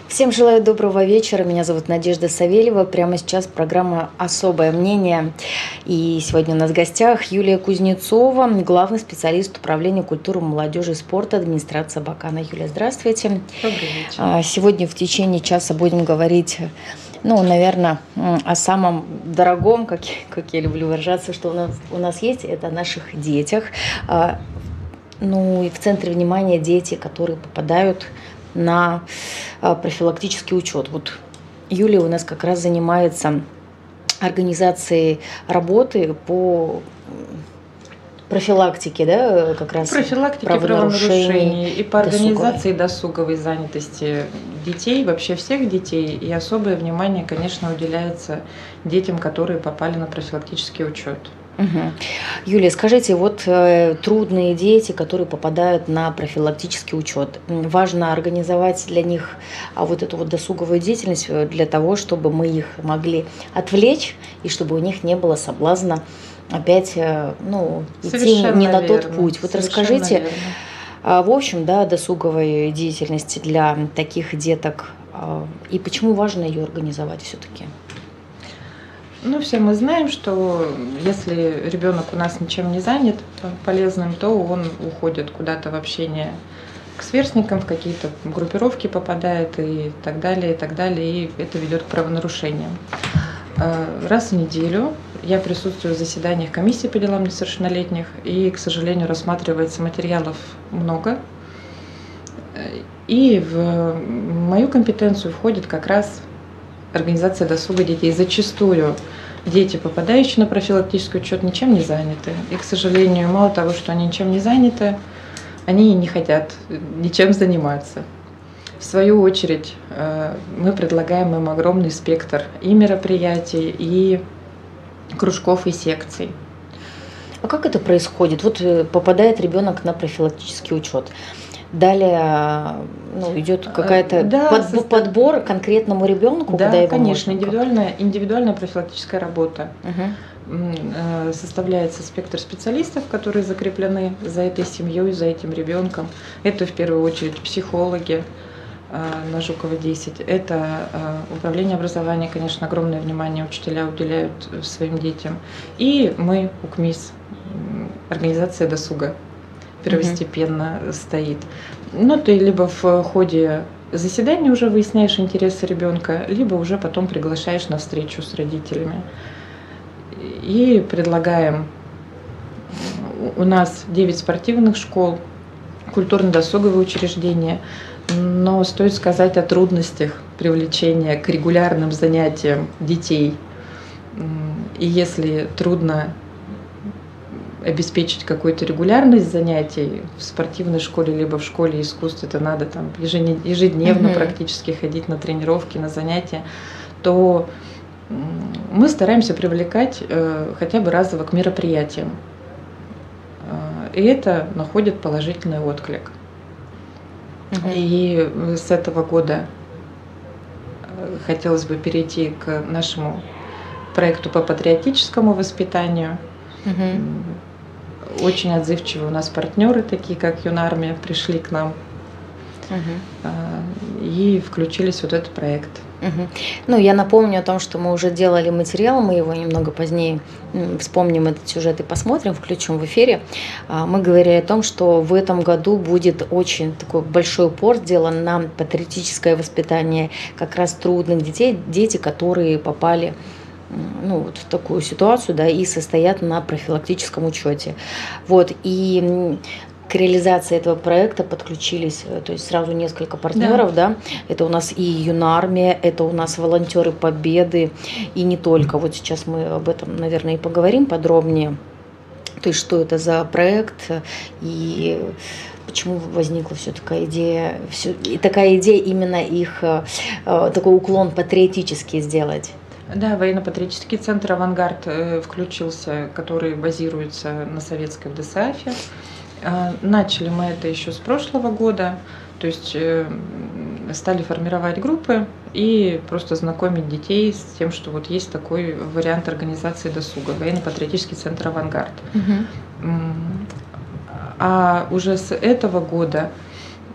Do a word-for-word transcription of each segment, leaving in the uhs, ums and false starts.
Всем желаю доброго вечера. Меня зовут Надежда Савельева. Прямо сейчас программа «Особое мнение». И сегодня у нас в гостях Юлия Кузнецова, главный специалист управления культуры, молодежи и спорта администрации Абакана. Юлия, здравствуйте. Добрый вечер. Сегодня в течение часа будем говорить, ну, наверное, о самом дорогом, как, как я люблю выражаться, что у нас, у нас есть, это о наших детях. Ну и в центре внимания дети, которые попадают на профилактический учет. Вот Юлия у нас как раз занимается организацией работы по профилактике, да, как раз профилактике правонарушений и по организации досуговой занятости детей, вообще всех детей, и особое внимание, конечно, уделяется детям, которые попали на профилактический учет. Угу. Юлия, скажите, вот э, трудные дети, которые попадают на профилактический учет, важно организовать для них а, вот эту вот досуговую деятельность для того, чтобы мы их могли отвлечь и чтобы у них не было соблазна опять, э, ну, идти не на тот путь. Вот расскажите, э, в общем, да, досуговой деятельности для таких деток э, и почему важно ее организовать все-таки? Ну, все мы знаем, что если ребенок у нас ничем не занят полезным, то он уходит куда-то в общение к сверстникам, в какие-то группировки попадает и так далее, и так далее, и это ведет к правонарушениям. Раз в неделю я присутствую в заседаниях комиссии по делам несовершеннолетних, и, к сожалению, рассматривается материалов много. И в мою компетенцию входит как раз организация досуга детей. Зачастую дети, попадающие на профилактический учет, ничем не заняты. И, к сожалению, мало того, что они ничем не заняты, они не хотят ничем заниматься. В свою очередь, мы предлагаем им огромный спектр и мероприятий, и кружков, и секций. А как это происходит? Вот попадает ребенок на профилактический учет. Далее ну, идет какая-то да, под, состав... подбор конкретному ребенку, да, куда его конечно, можно, индивидуальная, индивидуальная профилактическая работа. Угу. Составляется спектр специалистов, которые закреплены за этой семьей, за этим ребенком. Это в первую очередь психологи на Жукова десять. Это управление образования, конечно, огромное внимание учителя уделяют своим детям. И мы, УКМИС, организация досуга, первостепенно mm-hmm. стоит. Ну, ты либо в ходе заседания уже выясняешь интересы ребенка, либо уже потом приглашаешь на встречу с родителями. И предлагаем, у нас девять спортивных школ, культурно-досуговые учреждения, но стоит сказать о трудностях привлечения к регулярным занятиям детей. И если трудно обеспечить какую-то регулярность занятий в спортивной школе, либо в школе искусств, это надо там ежедневно mm-hmm. практически ходить на тренировки, на занятия, то мы стараемся привлекать э, хотя бы разово к мероприятиям. И это находит положительный отклик. Mm-hmm. И с этого года хотелось бы перейти к нашему проекту по патриотическому воспитанию. Mm-hmm. Очень отзывчивые у нас партнеры, такие как Юнармия, пришли к нам угу. и включились в вот этот проект. Угу. Ну, я напомню о том, что мы уже делали материал, мы его немного позднее вспомним этот сюжет и посмотрим, включим в эфире. Мы говорили о том, что в этом году будет очень такой большой упор сделан на патриотическое воспитание как раз трудных детей, дети, которые попали ну, вот в такую ситуацию, да, и состоят на профилактическом учете. Вот, и к реализации этого проекта подключились, то есть сразу несколько партнеров, да. да, это у нас и Юнармия, это у нас волонтеры Победы, и не только. Вот сейчас мы об этом, наверное, и поговорим подробнее. То есть, что это за проект и почему возникла все такая идея, все, и такая идея именно их, такой уклон патриотический сделать. Да, военно-патриотический центр «Авангард» э, включился, который базируется на советской в ДСАФе. Э, начали мы это еще с прошлого года, то есть э, стали формировать группы и просто знакомить детей с тем, что вот есть такой вариант организации досуга, военно-патриотический центр «Авангард». Угу. А уже с этого года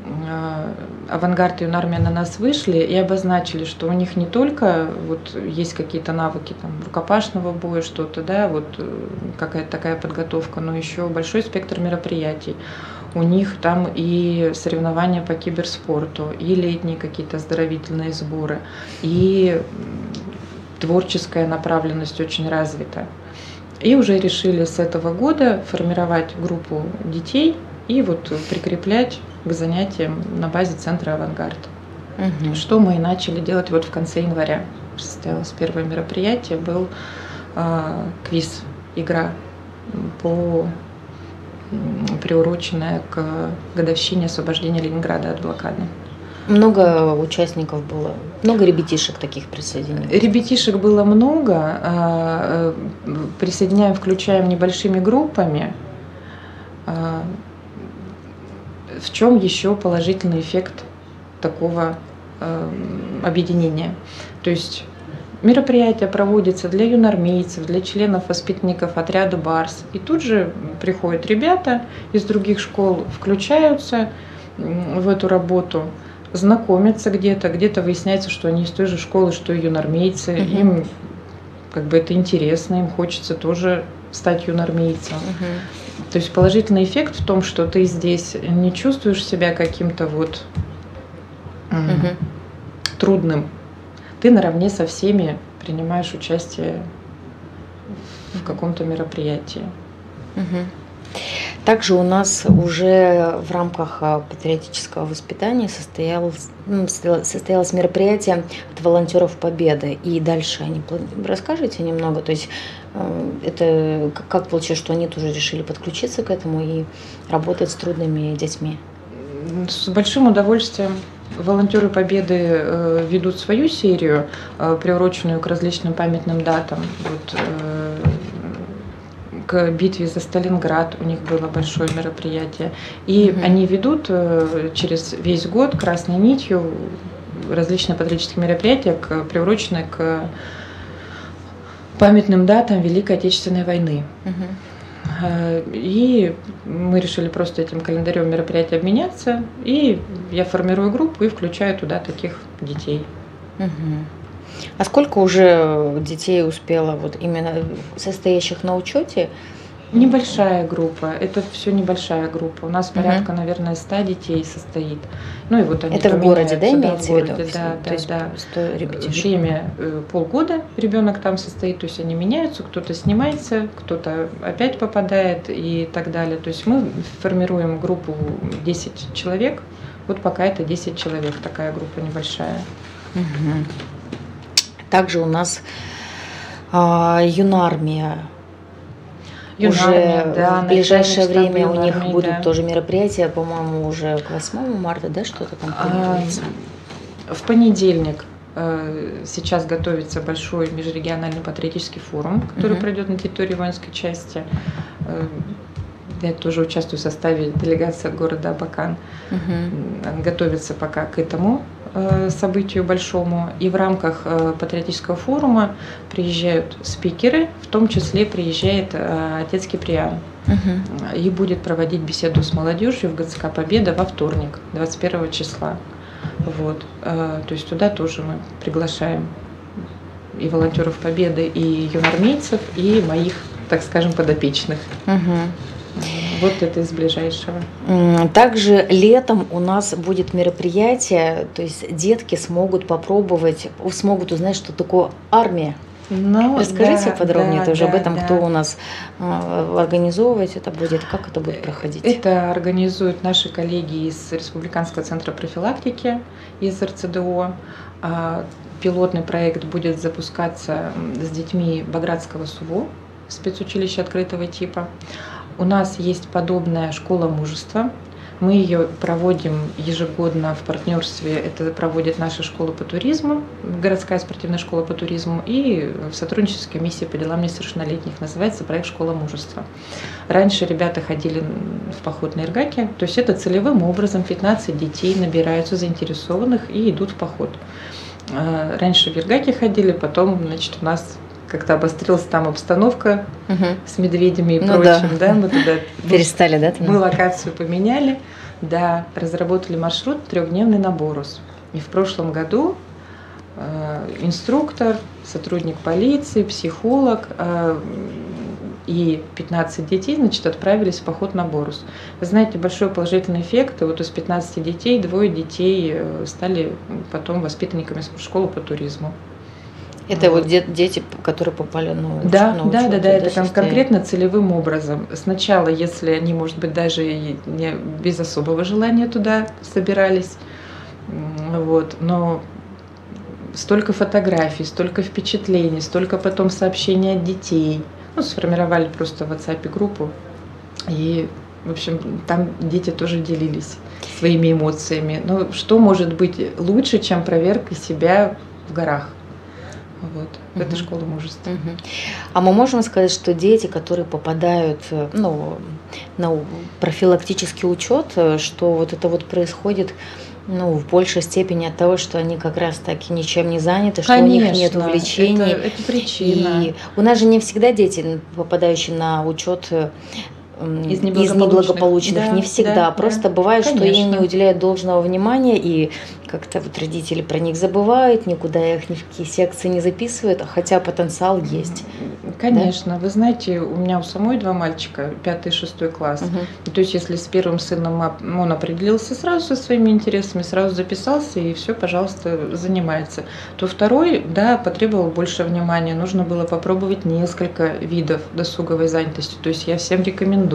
«Авангард» и «Юнармия» на нас вышли и обозначили, что у них не только вот есть какие-то навыки там, рукопашного боя, что-то, да, вот какая-то такая подготовка, но еще большой спектр мероприятий. У них там и соревнования по киберспорту, и летние какие-то оздоровительные сборы, и творческая направленность очень развита. И уже решили с этого года формировать группу детей и вот прикреплять к занятиям на базе центра «Авангард». Угу. Что мы и начали делать вот в конце января. Состоялось первое мероприятие, был э, квиз, игра по, приуроченная к годовщине освобождения Ленинграда от блокады. Много участников было, много ребятишек таких присоединилось? Ребятишек было много, присоединяем, включаем небольшими группами. В чем еще положительный эффект такого объединения? То есть мероприятие проводится для юнармейцев, для членов воспитанников отряда «Барс». И тут же приходят ребята из других школ, включаются в эту работу, знакомятся где-то, где-то выясняется, что они из той же школы, что и юнармейцы. Uh-huh. Им как бы это интересно, им хочется тоже стать юнармейцем. Uh-huh. То есть положительный эффект в том, что ты здесь не чувствуешь себя каким-то вот uh-huh. трудным. Ты наравне со всеми принимаешь участие в каком-то мероприятии. Uh-huh. Также у нас уже в рамках патриотического воспитания состоялось, ну, состоялось мероприятие от волонтеров Победы. И дальше они расскажите немного, то есть это как получилось, что они тоже решили подключиться к этому и работать с трудными детьми? С большим удовольствием. Волонтеры Победы ведут свою серию, приуроченную к различным памятным датам. Вот, к битве за Сталинград у них было большое мероприятие. И mm-hmm. они ведут через весь год красной нитью различные патриотические мероприятия, приуроченные к памятным датам Великой Отечественной войны. Mm-hmm. И мы решили просто этим календарем мероприятий обменяться. И я формирую группу и включаю туда таких детей. Mm-hmm. А сколько уже детей успело, вот именно состоящих на учете? Небольшая группа, это все небольшая группа. У нас порядка, uh-huh. наверное, ста детей состоит. Ну и вот они это в городе, да, имеется в городе, в виду? Да, то да, есть да. сто ребятишек. Время полгода ребенок там состоит, то есть они меняются, кто-то снимается, кто-то опять попадает и так далее. То есть мы формируем группу десять человек. Вот пока это десять человек, такая группа небольшая. Uh-huh. Также у нас а, юнармия. Юнармия, уже да, в ближайшее время у них юнармии, будут да. тоже мероприятия, по-моему, уже к восьмому марта, да, что-то там планируется? А, в понедельник э, сейчас готовится большой межрегиональный патриотический форум, который uh-huh. пройдет на территории воинской части. Э, Я тоже участвую в составе делегации от города Абакан. Uh-huh. Готовится пока к этому э, событию большому. И в рамках э, патриотического форума приезжают спикеры, в том числе приезжает э, отец Киприан. Uh-huh. И будет проводить беседу с молодежью в ГЦК «Победа» во вторник, двадцать первого числа. Вот. Э, то есть туда тоже мы приглашаем и волонтеров Победы, и юнармейцев, и моих, так скажем, подопечных. Uh-huh. Вот это из ближайшего. Также летом у нас будет мероприятие, то есть детки смогут попробовать, смогут узнать, что такое армия. Ну, расскажите да, подробнее да, тоже да, об этом, да. Кто у нас э, организовывать это будет, как это будет проходить? Это организуют наши коллеги из Республиканского центра профилактики, из эр цэ дэ о. Пилотный проект будет запускаться с детьми Багратского СУВО, спецучилища открытого типа. У нас есть подобная школа мужества. Мы ее проводим ежегодно в партнерстве. Это проводит наша школа по туризму, городская спортивная школа по туризму, и в сотрудничестве с комиссией по делам несовершеннолетних. Называется проект «Школа мужества». Раньше ребята ходили в поход на Иргаке, то есть это целевым образом пятнадцать детей набираются заинтересованных и идут в поход. Раньше в Иргаке ходили, потом, значит, у нас как-то обострилась там обстановка угу. с медведями и ну прочим, да. да, мы туда перестали, да? Мы локацию поменяли, Да, разработали маршрут трехдневный на Борус. И в прошлом году э, инструктор, сотрудник полиции, психолог э, и пятнадцать детей, значит, отправились в поход на Борус. Вы знаете, большой положительный эффект. И вот из пятнадцати детей двое детей стали потом воспитанниками школы по туризму. Это вот, вот дети, которые попали на учебу? Да, на учебу, да, да, да, это кон- конкретно целевым образом. Сначала, если они, может быть, даже и не без особого желания туда собирались, вот, но столько фотографий, столько впечатлений, столько потом сообщений от детей. Ну, сформировали просто в WhatsApp группу, и, в общем, там дети тоже делились своими эмоциями. Ну, что может быть лучше, чем проверка себя в горах? Вот, uh-huh. Это школа мужества. Uh-huh. А мы можем сказать, что дети, которые попадают, ну, на профилактический учет, что вот это вот происходит, ну, в большей степени от того, что они как раз таки ничем не заняты, что Конечно, у них нет увлечений. Это, это причина. И у нас же не всегда дети, попадающие на учет из неблагополучных, из неблагополучных. Да, не всегда. Да, просто да. бывает, Конечно. Что им не уделяют должного внимания, и как-то вот родители про них забывают, никуда их ни в какие секции не записывают, хотя потенциал есть. Конечно. Да? Вы знаете, у меня у самой два мальчика, пятый и шестой класс. Угу. То есть, если с первым сыном он определился сразу со своими интересами, сразу записался, и все, пожалуйста, занимается, то второй, да, потребовал больше внимания. Нужно было попробовать несколько видов досуговой занятости. То есть, я всем рекомендую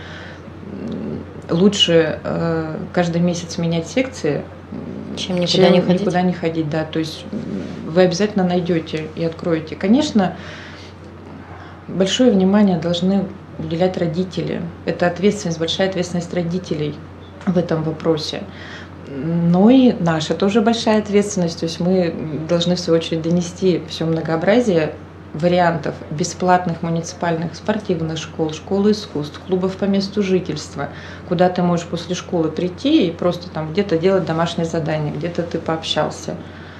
лучше э, каждый месяц менять секции, чем никуда, чем не, ходить. никуда не ходить. Да. То есть вы обязательно найдете и откроете. Конечно, большое внимание должны уделять родители. Это ответственность, большая ответственность родителей в этом вопросе. Но и наша тоже большая ответственность. То есть мы должны, в свою очередь, донести все многообразие вариантов бесплатных муниципальных спортивных школ, школ искусств, клубов по месту жительства, куда ты можешь после школы прийти и просто там где-то делать домашнее задание, где-то ты пообщался,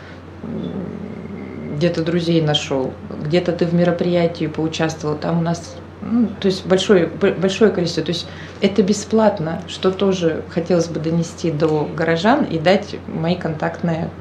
где-то друзей нашел, где-то ты в мероприятии поучаствовал, там у нас, ну, то есть большое, большое количество, то есть это бесплатно, что тоже хотелось бы донести до горожан и дать мои контактные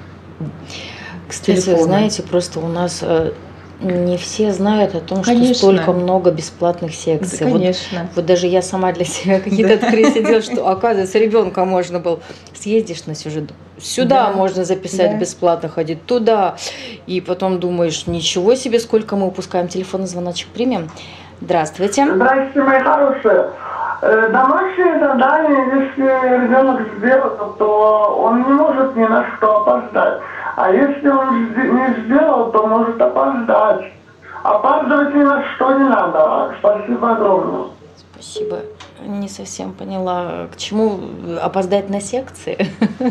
Кстати, телефоны. Знаете, просто у нас не все знают о том, Конечно. Что столько много бесплатных секций. Да, конечно. Вот, вот даже я сама для себя какие-то открытия делала, что, оказывается, ребенка можно было съездишь на сюжет. Сюда да. можно записать да. бесплатно, ходить туда. И потом думаешь, ничего себе, сколько мы упускаем. Телефонный звоночек примем. Здравствуйте. Здравствуйте, мои хорошие. Домашнее задание, если ребенок сделал, то он не может ни на что опоздать. А если он не сделал, то может опоздать. Опаздывать ни на что не надо. Спасибо огромное. Спасибо. Не совсем поняла, к чему опоздать на секции.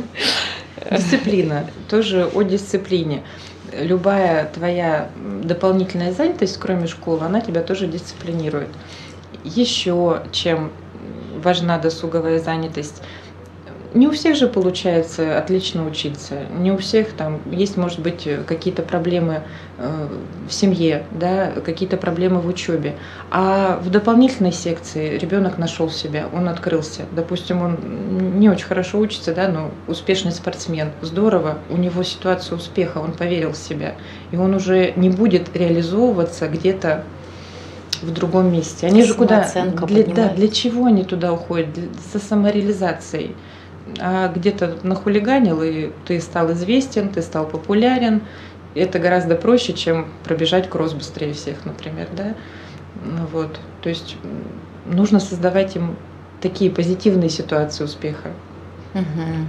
Дисциплина. Тоже о дисциплине. Любая твоя дополнительная занятость, кроме школы, она тебя тоже дисциплинирует. Еще чем важна досуговая занятость. Не у всех же получается отлично учиться, не у всех там есть, может быть, какие-то проблемы в семье, да, какие-то проблемы в учебе. А в дополнительной секции ребенок нашел себя, он открылся. Допустим, он не очень хорошо учится, да, но успешный спортсмен. Здорово, у него ситуация успеха, он поверил в себя. И он уже не будет реализовываться где-то в другом месте. Они же куда? Для, да, для чего они туда уходят? Для, за самореализацией. А где-то нахулиганил, и ты стал известен, ты стал популярен. Это гораздо проще, чем пробежать кросс быстрее всех, например, да? Вот. То есть нужно создавать им такие позитивные ситуации успеха. Угу.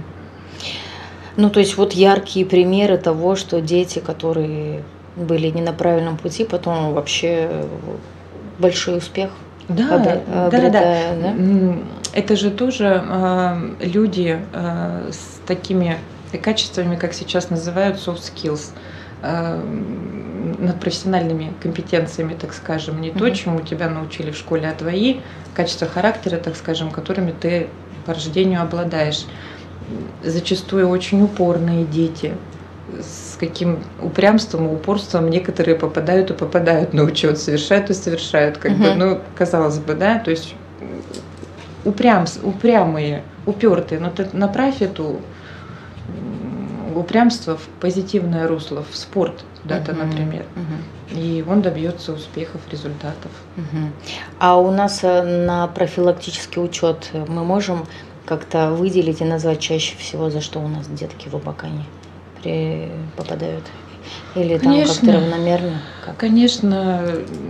Ну, то есть вот яркие примеры того, что дети, которые были не на правильном пути, потом вообще большой успех. Да, обре- да, обретая, да, да. Это же тоже э, люди э, с такими качествами, как сейчас называют soft skills, э, над профессиональными компетенциями, так скажем, не mm-hmm. то, чему тебя научили в школе, а твои качества характера, так скажем, которыми ты по рождению обладаешь. Зачастую очень упорные дети, с каким упрямством и упорством некоторые попадают и попадают на учет, совершают и совершают, как uh-huh. бы, ну, казалось бы, да, то есть упрям, упрямые, упертые, но ты направь эту упрямство в позитивное русло, в спорт куда-то, uh-huh, например. Uh-huh. И он добьется успехов, результатов. Uh-huh. А у нас на профилактический учет мы можем как-то выделить и назвать чаще всего, за что у нас детки в Абакане при... попадают? Или там как-то равномерно? Как? Конечно,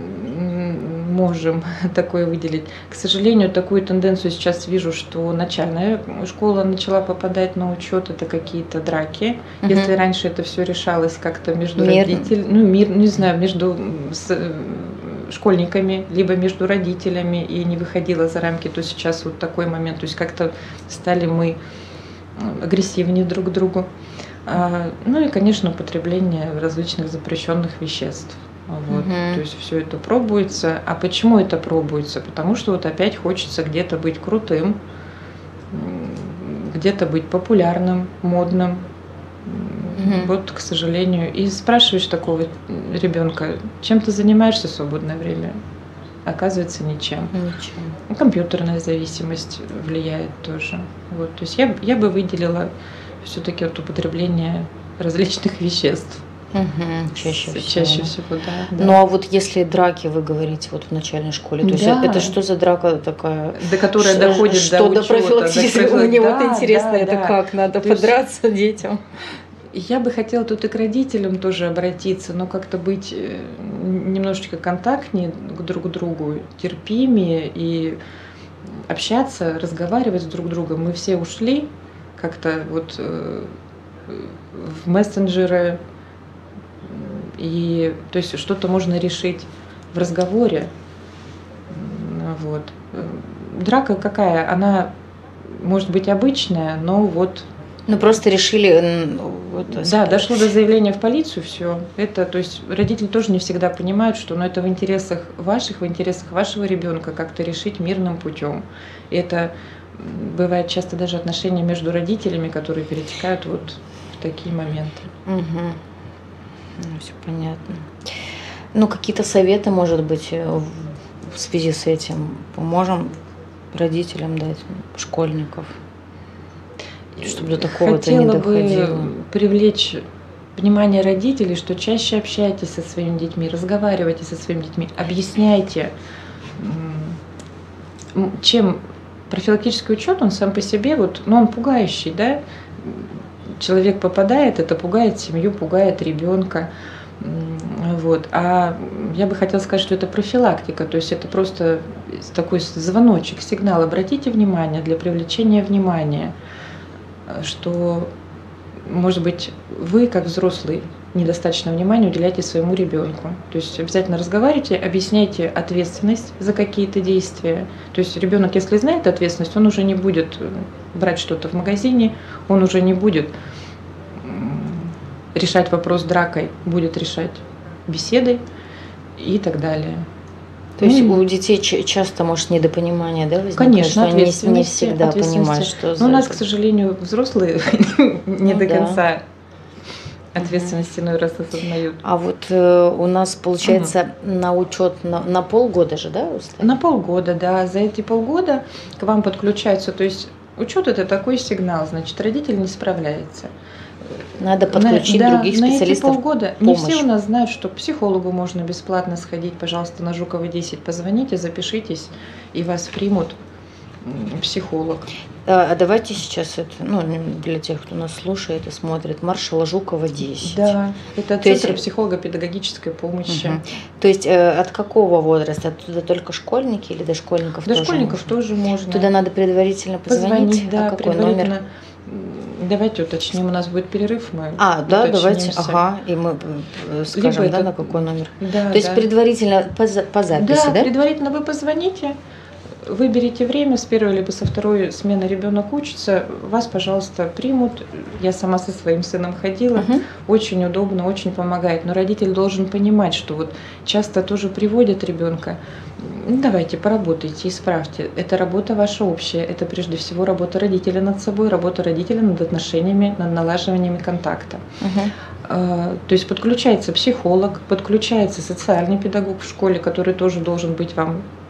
можем такое выделить. К сожалению, такую тенденцию сейчас вижу, что начальная школа начала попадать на учет, это какие-то драки. Угу. Если раньше это все решалось как-то между родителями, ну, мир, не знаю, между с, школьниками, либо между родителями и не выходило за рамки, то сейчас вот такой момент, то есть как-то стали мы агрессивнее друг к другу. Ну и, конечно, употребление различных запрещенных веществ. Вот. Uh-huh. То есть все это пробуется. А почему это пробуется? Потому что вот опять хочется где-то быть крутым, где-то быть популярным, модным. Uh-huh. Вот, к сожалению. И спрашиваешь такого ребенка, чем ты занимаешься в свободное время? Оказывается, ничем. Ничем. Компьютерная зависимость влияет тоже. Вот. То есть я, я бы выделила все-таки вот употребление различных веществ. Угу, чаще всего. Чаще всего, да, да. Ну а вот если драки, вы говорите, вот в начальной школе, то да. есть это что за драка такая? До которой Ш- доходит что до учета, профилактического. Мне да, вот интересно, да, это да. как? Надо то подраться есть... детям? Я бы хотела тут и к родителям тоже обратиться, но как-то быть немножечко контактнее друг к другу, терпимее и общаться, разговаривать друг с другом. Мы все ушли как-то вот э, в мессенджеры, и то есть что-то можно решить в разговоре. Вот. Драка какая? Она может быть обычная, но вот. Ну просто решили. Вот, да, дошло до заявления в полицию, все. Это, то есть родители тоже не всегда понимают, что ну, это в интересах ваших, в интересах вашего ребенка как-то решить мирным путем. И это бывает часто даже отношения между родителями, которые перетекают вот в такие моменты. Угу. Ну, все понятно. Ну, какие-то советы, может быть, в связи с этим поможем родителям дать, школьников, чтобы до такого-то не доходило. Хотела бы привлечь внимание родителей, что чаще общайтесь со своими детьми, разговаривайте со своими детьми, объясняйте, чем профилактический учет, он сам по себе, вот, ну, он пугающий, да, человек попадает, это пугает семью, пугает ребенка. Вот. А я бы хотела сказать, что это профилактика, то есть это просто такой звоночек, сигнал. Обратите внимание для привлечения внимания, что, может быть, вы, как взрослый, недостаточно внимания уделяйте своему ребенку. То есть обязательно разговаривайте, объясняйте ответственность за какие-то действия. То есть ребенок, если знает ответственность, он уже не будет брать что-то в магазине, он уже не будет решать вопрос дракой, будет решать беседой и так далее. То есть ну, у детей часто, может, недопонимание, да, возникает? Конечно, что они не всегда понимают, что за Но у нас, это. к сожалению, взрослые не ну, до да. конца ответственность иной раз осознают. А вот э, у нас, получается, угу. на учет на, на полгода же, да? Устали? На полгода, да. За эти полгода к вам подключаются, то есть учет это такой сигнал, значит, родитель не справляется. Надо подключить на, других да, специалистов. На эти полгода не все у нас знают, что к психологу можно бесплатно сходить. Пожалуйста, на Жукова десять позвоните, запишитесь, и вас примут психолог. А давайте сейчас это, ну, для тех, кто нас слушает и смотрит, маршала Жукова десять. Да, это То Центр есть... психолого-педагогической помощи. Угу. То есть э, от какого возраста? Оттуда только школьники или до школьников до тоже школьников можно? тоже можно. Туда надо предварительно позвонить? Позвонить, да, а какой предварительно. Номер? Давайте уточним, у нас будет перерыв, мы А, да, давайте, уточнимся. ага, и мы скажем, Либо да, это... на какой номер. Да, То есть да. предварительно по, по записи, да? да? предварительно вы позвоните, выберите время, с первой либо со второй смены ребенок учится, вас, пожалуйста, примут. Я сама со своим сыном ходила, Uh-huh. очень удобно, очень помогает. Но родитель должен понимать, что вот часто тоже приводят ребенка. Ну, давайте, поработайте, исправьте. Это работа ваша общая, это прежде всего работа родителя над собой, работа родителя над отношениями, над налаживанием контакта. Uh-huh. То есть подключается психолог, подключается социальный педагог в школе, который тоже должен быть вам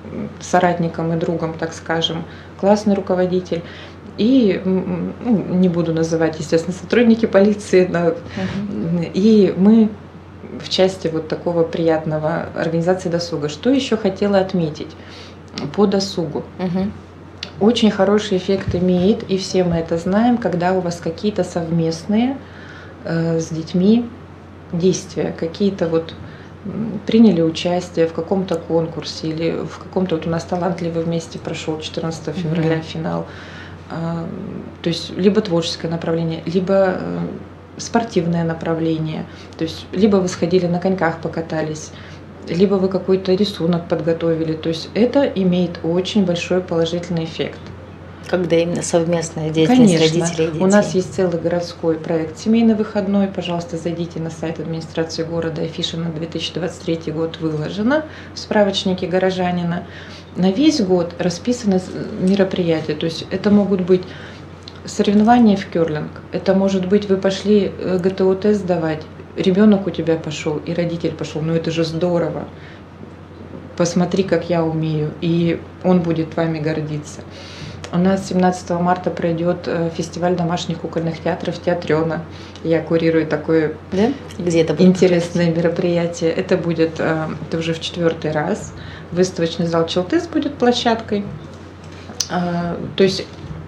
соратником и другом, так скажем, классный руководитель. И, ну, не буду называть, естественно, сотрудники полиции, но, uh-huh. и мы в части вот такого приятного организации досуга. Что еще хотела отметить по досугу? Uh-huh. Очень хороший эффект имеет, и все мы это знаем, когда у вас какие-то совместные э, с детьми действия, какие-то вот приняли участие в каком-то конкурсе или в каком-то, вот у нас талантливый вместе прошел четырнадцатого февраля mm-hmm. финал, а, то есть либо творческое направление, либо спортивное направление, то есть либо вы сходили на коньках покатались, либо вы какой-то рисунок подготовили, то есть это имеет очень большой положительный эффект. Когда именно совместная деятельность Конечно. Родителей и детей. У нас есть целый городской проект «Семейный выходной». Пожалуйста, зайдите на сайт администрации города. Афиша на две тысячи двадцать третий год выложена в справочнике горожанина. На весь год расписаны мероприятия. То есть это могут быть соревнования в кёрлинг. Это может быть, вы пошли гэ тэ о-тест сдавать, ребенок у тебя пошел и родитель пошел. Ну это же здорово. Посмотри, как я умею. И он будет вами гордиться. У нас семнадцатого марта пройдет фестиваль домашних кукольных театров «Театрёна». Я курирую такое да? Где это будет интересное мероприятие. Это будет, это уже в четвертый раз. Выставочный зал «Челтыс» будет площадкой. То есть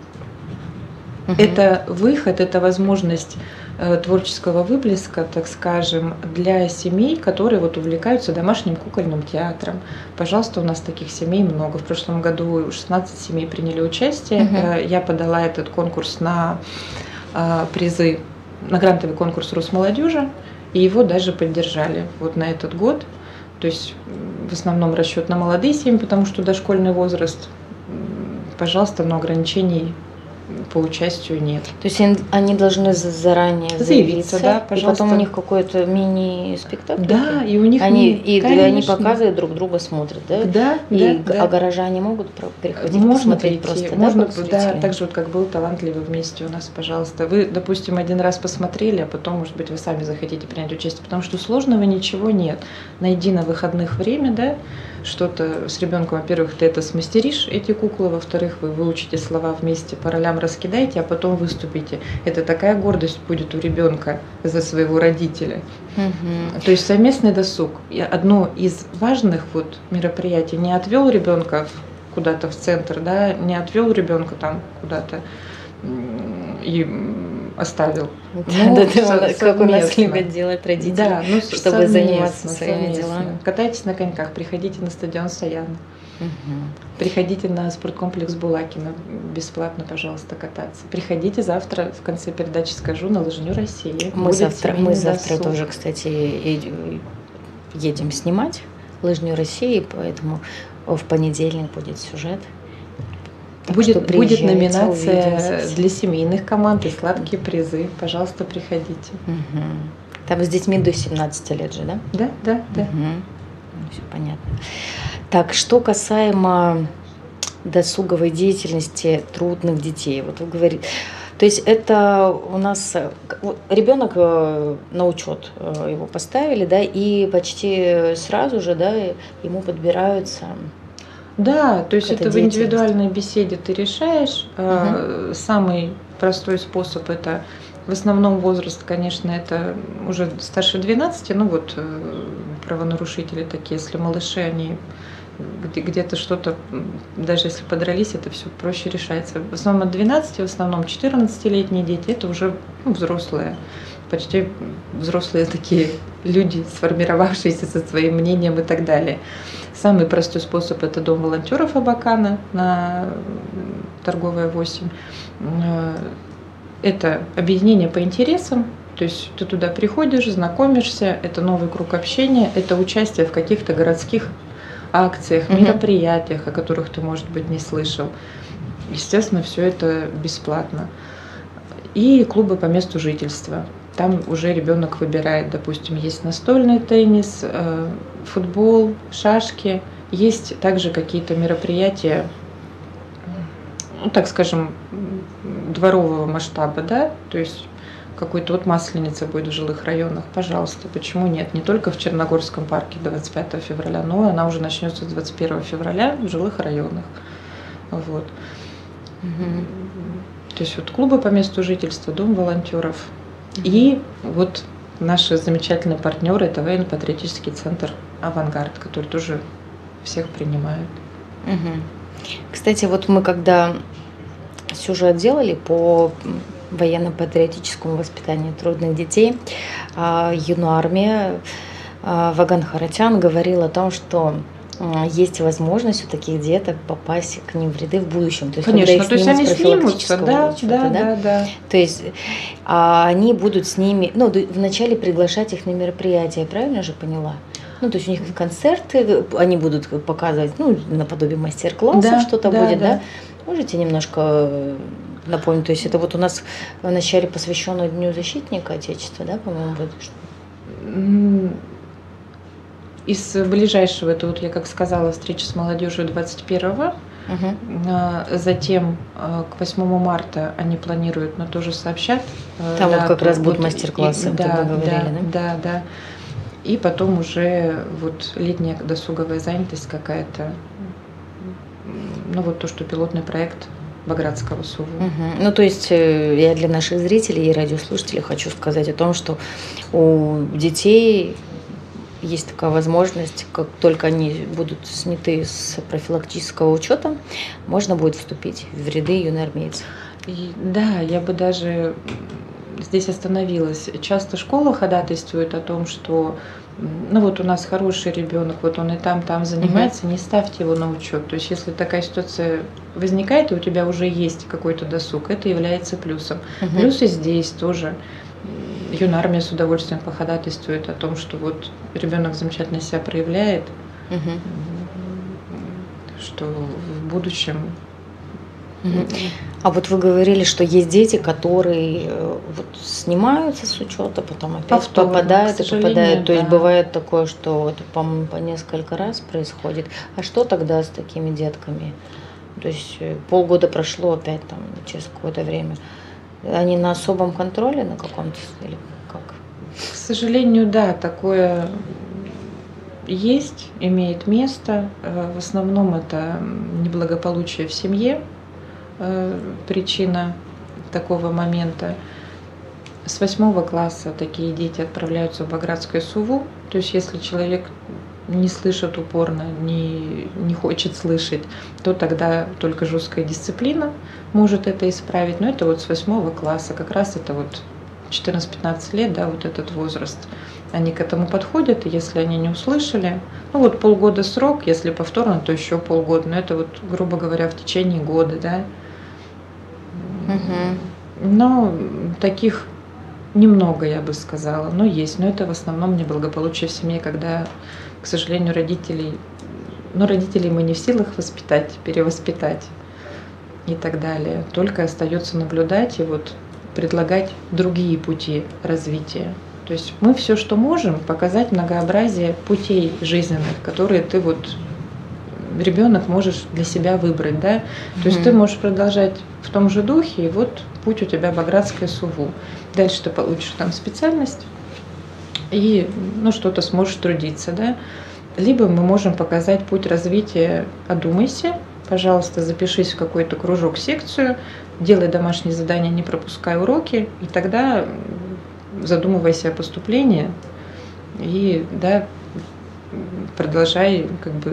угу. это выход, это возможность творческого выплеска, так скажем, для семей, которые вот увлекаются домашним кукольным театром. Пожалуйста, у нас таких семей много. В прошлом году шестнадцать семей приняли участие. Uh-huh. Я подала этот конкурс на призы, на грантовый конкурс Росмолодежи, и его даже поддержали вот на этот год. То есть в основном расчет на молодые семьи, потому что дошкольный возраст, пожалуйста, но ограничений по участию нет. То есть они должны заранее заявиться, заявиться да, пожалуйста. И потом у них какой-то мини-спектакль? Да, и у них они, мини, и они показывают, друг друга смотрят, да? Да, и, да, а да. горожане могут приходить можно посмотреть прийти, просто? Можно, да, да, так же вот как был талантливый вместе у нас, пожалуйста. Вы, допустим, один раз посмотрели, а потом, может быть, вы сами захотите принять участие, потому что сложного ничего нет. Найди на выходных время, да, что-то с ребенком. Во-первых, ты это смастеришь, эти куклы, во-вторых, вы выучите слова вместе, по ролям раскидаете, а потом выступите. Это такая гордость будет у ребенка за своего родителя. Угу. То есть совместный досуг. Одно из важных вот мероприятий. Не отвел ребенка куда-то в центр, да, не отвел ребенка там куда-то и оставил. Да, ну, да, да, как у нас любят делать родители, да, ну, чтобы заниматься своими делами. Катайтесь на коньках, приходите на стадион Саяна. Угу. Приходите на спорткомплекс Булакина, бесплатно, пожалуйста, кататься. Приходите завтра, в конце передачи скажу, на Лыжню России. Мы завтра, мы завтра тоже, кстати, едем снимать Лыжню России, поэтому в понедельник будет сюжет. Так будет, будет номинация увидимся. Для семейных команд и сладкие призы. Пожалуйста, приходите. Угу. Там с детьми до семнадцати лет же, да? Да, да, да. Угу. Ну, все понятно. Так, что касаемо досуговой деятельности трудных детей, вот вы говорите, то есть это у нас ребенок на учет его поставили, да, и почти сразу же, да, ему подбираются. Да, то есть это в индивидуальной беседе ты решаешь. Угу. Самый простой способ это в основном возраст, конечно, это уже старше двенадцати, ну вот правонарушители такие, если малыши, они где-то что-то, даже если подрались, это все проще решается. В основном от двенадцати, в основном четырнадцатилетние дети, это уже ну, взрослые, почти взрослые такие люди, сформировавшиеся со своим мнением и так далее. Самый простой способ – это дом волонтеров Абакана на Торговая восемь. Это объединение по интересам, то есть ты туда приходишь, знакомишься, это новый круг общения, это участие в каких-то городских акциях, mm-hmm. мероприятиях, о которых ты, может быть, не слышал. Естественно, все это бесплатно. И клубы по месту жительства. Там уже ребенок выбирает, допустим, есть настольный теннис, футбол, шашки. Есть также какие-то мероприятия, ну, так скажем, дворового масштаба, да, то есть какой-то вот масленица будет в жилых районах, пожалуйста, почему нет? Не только в Черногорском парке двадцать пятого февраля, но она уже начнется с двадцать первого февраля в жилых районах. Вот. Угу. То есть вот клубы по месту жительства, дом волонтеров. Угу. И вот наши замечательные партнеры, это военно-патриотический центр «Авангард», который тоже всех принимает. Угу. Кстати, вот мы когда сюжет делали по военно-патриотическому воспитанию трудных детей, Юнармия Ваган Харатян говорил о том, что есть возможность у таких деток попасть к ним в ряды в будущем. То есть, конечно, то есть они снимутся, да, учета, да, да, да, да. То есть а, они будут с ними, ну, вначале приглашать их на мероприятия, правильно же поняла? Ну, то есть у них концерты, они будут показывать, ну, наподобие мастер-классов, да, что-то да, будет, да. да? Можете немножко напомнить? То есть это вот у нас в начале посвященного Дню защитника Отечества, да, по-моему, будет? Из ближайшего, это вот я, как сказала, встреча с молодежью двадцать первого. Угу. Затем к восьмому марта они планируют, но тоже сообщат. Там да, вот как раз будут вот, мастер-классы, да, вы говорили, да, да, да, да. И потом уже вот летняя досуговая занятость какая-то. Ну вот то, что пилотный проект Багратского СУВУ. Угу. Ну, то есть я для наших зрителей и радиослушателей хочу сказать о том, что у детей есть такая возможность, как только они будут сняты с профилактического учета, можно будет вступить в ряды юноармейцев. И, да, я бы даже здесь остановилась. Часто школа ходатайствует о том, что ну вот у нас хороший ребенок, вот он и там, там занимается, угу. не ставьте его на учет. То есть если такая ситуация возникает, и у тебя уже есть какой-то досуг, это является плюсом. Угу. Плюс и здесь тоже Юнармия с удовольствием походатайствует о том, что вот ребенок замечательно себя проявляет, угу. что в будущем. Угу. А вот вы говорили, что есть дети, которые вот снимаются с учета, потом опять повторно, попадают и попадают. То да. есть бывает такое, что вот по, по несколько раз происходит. А что тогда с такими детками? То есть полгода прошло опять там через какое-то время. Они на особом контроле на каком-то или как? К сожалению, да, такое есть, имеет место. В основном это неблагополучие в семье. Причина такого момента. С восьмого класса такие дети отправляются в Багратское СУВУ. То есть если человек не слышит упорно, не, не хочет слышать, то тогда только жесткая дисциплина может это исправить. Но это вот с восьмого класса, как раз это вот четырнадцать-пятнадцать лет, да, вот этот возраст. Они к этому подходят, и если они не услышали, ну вот полгода срок, если повторно, то еще полгода. Но это вот, грубо говоря, в течение года, да. Угу. Но таких немного, я бы сказала, но есть. Но это в основном неблагополучие в семье, когда, к сожалению, родителей, ну, родителей мы не в силах воспитать, перевоспитать и так далее. Только остается наблюдать и вот предлагать другие пути развития. То есть мы все, что можем, показать многообразие путей жизненных, которые ты вот, ребенок можешь для себя выбрать, да. То есть mm-hmm. ты можешь продолжать в том же духе, и вот путь у тебя Багратское СУВУ. Дальше ты получишь там специальность и ну, что-то сможешь трудиться, да. Либо мы можем показать путь развития «Одумайся», пожалуйста, запишись в какой-то кружок, секцию, делай домашние задания, не пропускай уроки, и тогда задумывайся о поступлении и да, продолжай как бы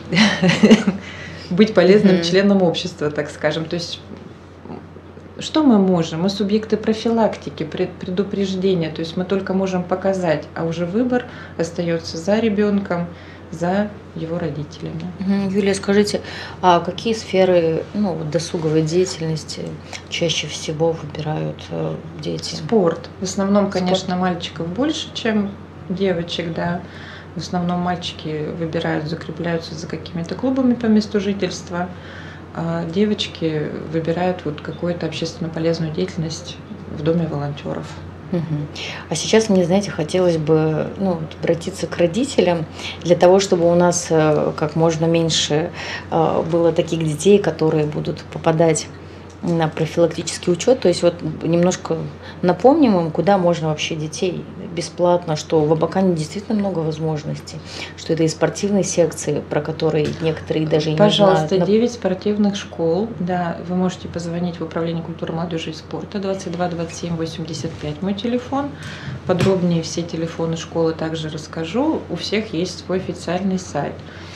быть полезным mm-hmm. членом общества, так скажем. То есть что мы можем? Мы субъекты профилактики, предупреждения, то есть мы только можем показать, а уже выбор остается за ребенком, за его родителями. Юлия, скажите, а какие сферы ну, досуговой деятельности чаще всего выбирают дети? Спорт. В основном, конечно, Спорт. Мальчиков больше, чем девочек, да. В основном мальчики выбирают, закрепляются за какими-то клубами по месту жительства, а девочки выбирают вот какую-то общественно полезную деятельность в доме волонтеров. Угу. А сейчас мне, знаете, хотелось бы ну, обратиться к родителям для того, чтобы у нас как можно меньше было таких детей, которые будут попадать на профилактический учет. То есть вот немножко напомним им, куда можно вообще детей бесплатно, что в Абакане действительно много возможностей, что это и спортивные секции, про которые некоторые даже и не знают. Пожалуйста, девять спортивных школ. Да, вы можете позвонить в Управление культуры, молодежи и спорта двадцать два двадцать семь восемьдесят пять, мой телефон. Подробнее все телефоны школы также расскажу. У всех есть свой официальный сайт.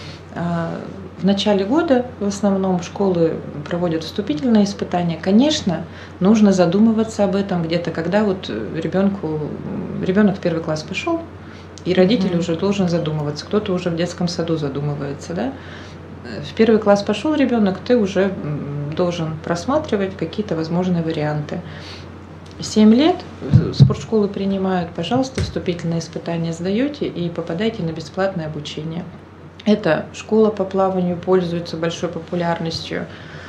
В начале года в основном школы проводят вступительные испытания. Конечно, нужно задумываться об этом где-то, когда вот ребенку, ребенок в первый класс пошел, и родитель mm-hmm. уже должен задумываться. Кто-то уже в детском саду задумывается, да? В первый класс пошел ребенок, ты уже должен просматривать какие-то возможные варианты. Семь лет спортшколы принимают, пожалуйста, вступительные испытания сдаете и попадаете на бесплатное обучение. Эта школа по плаванию пользуется большой популярностью.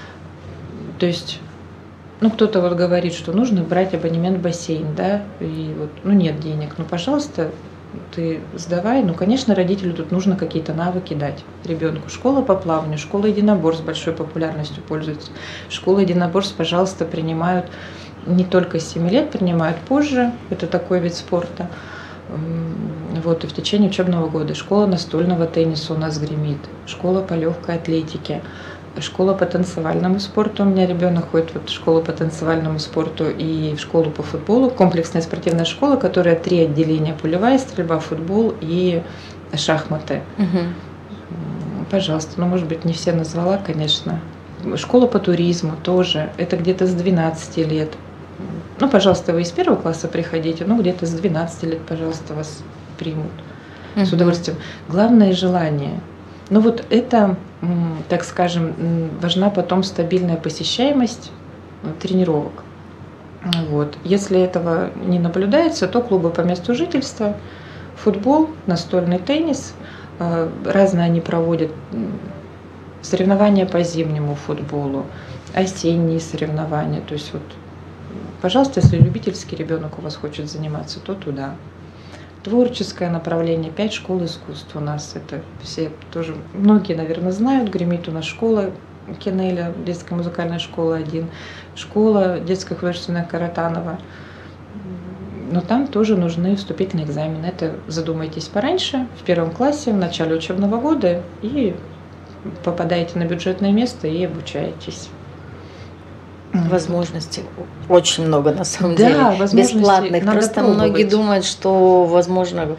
То есть, ну, кто-то вот говорит, что нужно брать абонемент в бассейн, да, и вот, ну, нет денег. Ну, пожалуйста, ты сдавай. Ну, конечно, родителю тут нужно какие-то навыки дать ребенку. Школа по плаванию, школа единоборств большой популярностью пользуется. Школа единоборств, пожалуйста, принимают не только с семи лет, принимают позже. Это такой вид спорта. Вот, и в течение учебного года школа настольного тенниса у нас гремит, школа по легкой атлетике, школа по танцевальному спорту. У меня ребенок ходит вот в школу по танцевальному спорту и в школу по футболу. Комплексная спортивная школа, которая три отделения: пулевая стрельба, футбол и шахматы. Угу. Пожалуйста, ну, может быть, не все назвала, конечно. Школа по туризму тоже, это где-то с двенадцати лет. Ну, пожалуйста, вы из первого класса приходите, ну, где-то с двенадцати лет, пожалуйста, вас примут uh-huh. с удовольствием. Главное желание. Ну, вот это, так скажем, важна потом стабильная посещаемость тренировок. Вот. Если этого не наблюдается, то клубы по месту жительства, футбол, настольный теннис, разные они проводят соревнования по зимнему футболу, осенние соревнования, то есть вот. Пожалуйста, если любительский ребенок у вас хочет заниматься, то туда. Творческое направление, пять школ искусств у нас. Это все тоже, многие, наверное, знают. Гремит у нас школа Кенеля, детская музыкальная школа один, школа детская художественная Каратанова. Но там тоже нужны вступительные экзамены. Это задумайтесь пораньше, в первом классе, в начале учебного года, и попадаете на бюджетное место и обучаетесь. Возможностей очень много, на самом да, деле, бесплатных. Просто пробовать. Многие думают, что, возможно,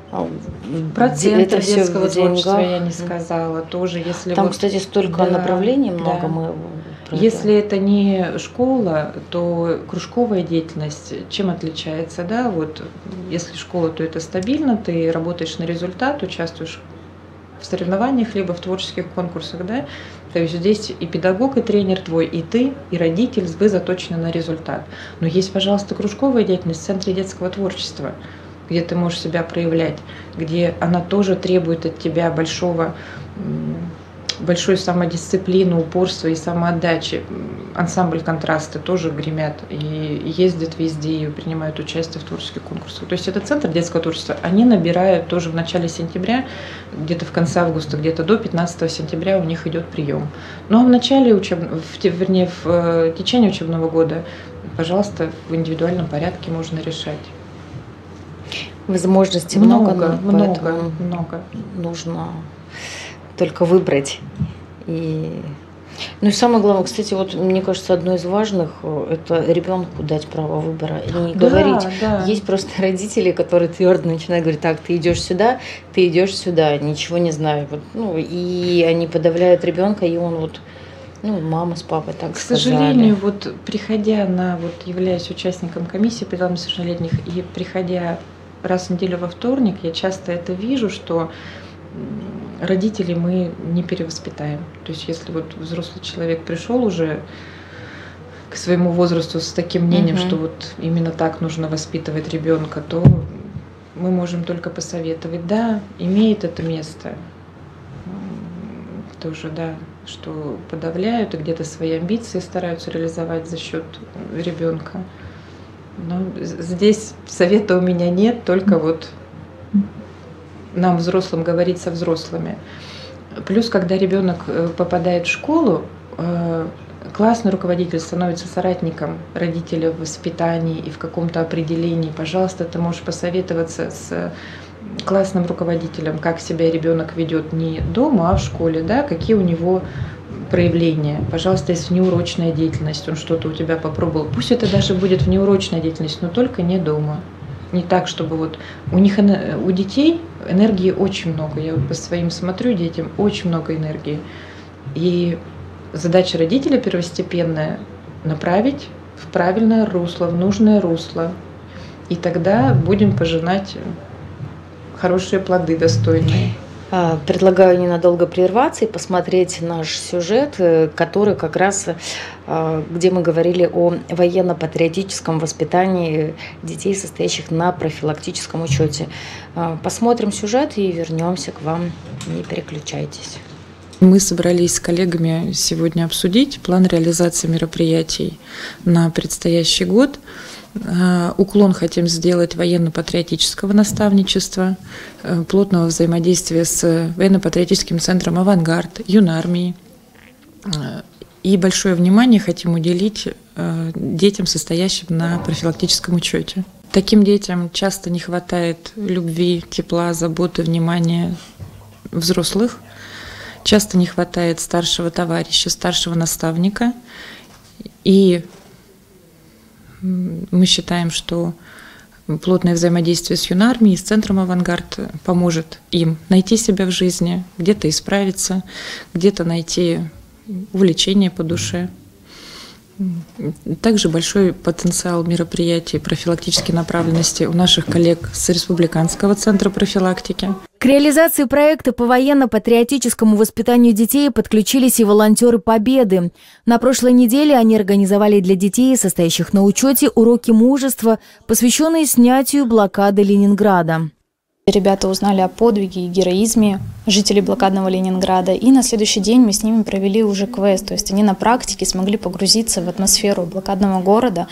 процент детского творчества я не сказала тоже, если там, вот, кстати, столько да, направлений много. Да. Мы если это не школа, то кружковая деятельность чем отличается, да? Вот если школа, то это стабильно, ты работаешь на результат, участвуешь в соревнованиях либо в творческих конкурсах, да. То есть здесь и педагог, и тренер твой, и ты, и родитель, вы заточены на результат. Но есть, пожалуйста, кружковая деятельность в Центре детского творчества, где ты можешь себя проявлять, где она тоже требует от тебя большого, большой самодисциплины, упорства и самоотдачи. Ансамбль «Контрасты» тоже гремят и ездят везде, и принимают участие в творческих конкурсах. То есть это Центр детского творчества. Они набирают тоже в начале сентября, где-то в конце августа, где-то до пятнадцатого сентября у них идет прием. Ну а в начале учебного, в, вернее, в течение учебного года, пожалуйста, в индивидуальном порядке можно решать. Возможностей много, много, много, много. Нужно только выбрать. И... Ну и самое главное, кстати, вот мне кажется, одно из важных – это ребенку дать право выбора и не да, говорить. Да. Есть просто родители, которые твердо начинают говорить: так, ты идешь сюда, ты идешь сюда, ничего не знаю. Вот, ну, и они подавляют ребенка, и он вот, ну, мама с папой так К сказали. сожалению, вот приходя на, вот являясь участником комиссии по делам несовершеннолетних и приходя раз в неделю во вторник, я часто это вижу, что родителей мы не перевоспитаем. То есть если вот взрослый человек пришел уже к своему возрасту с таким мнением, угу. что вот именно так нужно воспитывать ребенка, то мы можем только посоветовать. Да, имеет это место. Тоже, да, что подавляют и где-то свои амбиции стараются реализовать за счет ребенка. Но здесь совета у меня нет, только вот нам, взрослым, говорить со взрослыми. Плюс, когда ребенок попадает в школу, классный руководитель становится соратником родителя в воспитании и в каком-то определении, пожалуйста, ты можешь посоветоваться с классным руководителем, как себя ребенок ведет не дома, а в школе, да, какие у него проявления. Пожалуйста, если внеурочная деятельность, он что-то у тебя попробовал, пусть это даже будет внеурочная деятельность, но только не дома. Не так, чтобы вот у них, у детей энергии очень много. Я вот по своим смотрю, детям очень много энергии. И задача родителя первостепенная – направить в правильное русло, в нужное русло. И тогда будем пожинать хорошие плоды, достойные. Предлагаю ненадолго прерваться и посмотреть наш сюжет, который как раз, где мы говорили о военно-патриотическом воспитании детей, состоящих на профилактическом учете. Посмотрим сюжет и вернемся к вам. Не переключайтесь. Мы собрались с коллегами сегодня обсудить план реализации мероприятий на предстоящий год. Уклон хотим сделать военно-патриотического наставничества, плотного взаимодействия с военно-патриотическим центром «Авангард», юнармией. И большое внимание хотим уделить детям, состоящим на профилактическом учете. Таким детям часто не хватает любви, тепла, заботы, внимания взрослых. Часто не хватает старшего товарища, старшего наставника. И мы считаем, что плотное взаимодействие с юнармией, с центром «Авангард» поможет им найти себя в жизни, где-то исправиться, где-то найти увлечение по душе. Также большой потенциал мероприятий профилактической направленности у наших коллег с Республиканского центра профилактики. К реализации проекта по военно-патриотическому воспитанию детей подключились и волонтеры Победы. На прошлой неделе они организовали для детей, состоящих на учете, уроки мужества, посвященные снятию блокады Ленинграда. Ребята узнали о подвиге и героизме жителей блокадного Ленинграда, и на следующий день мы с ними провели уже квест, то есть они на практике смогли погрузиться в атмосферу блокадного города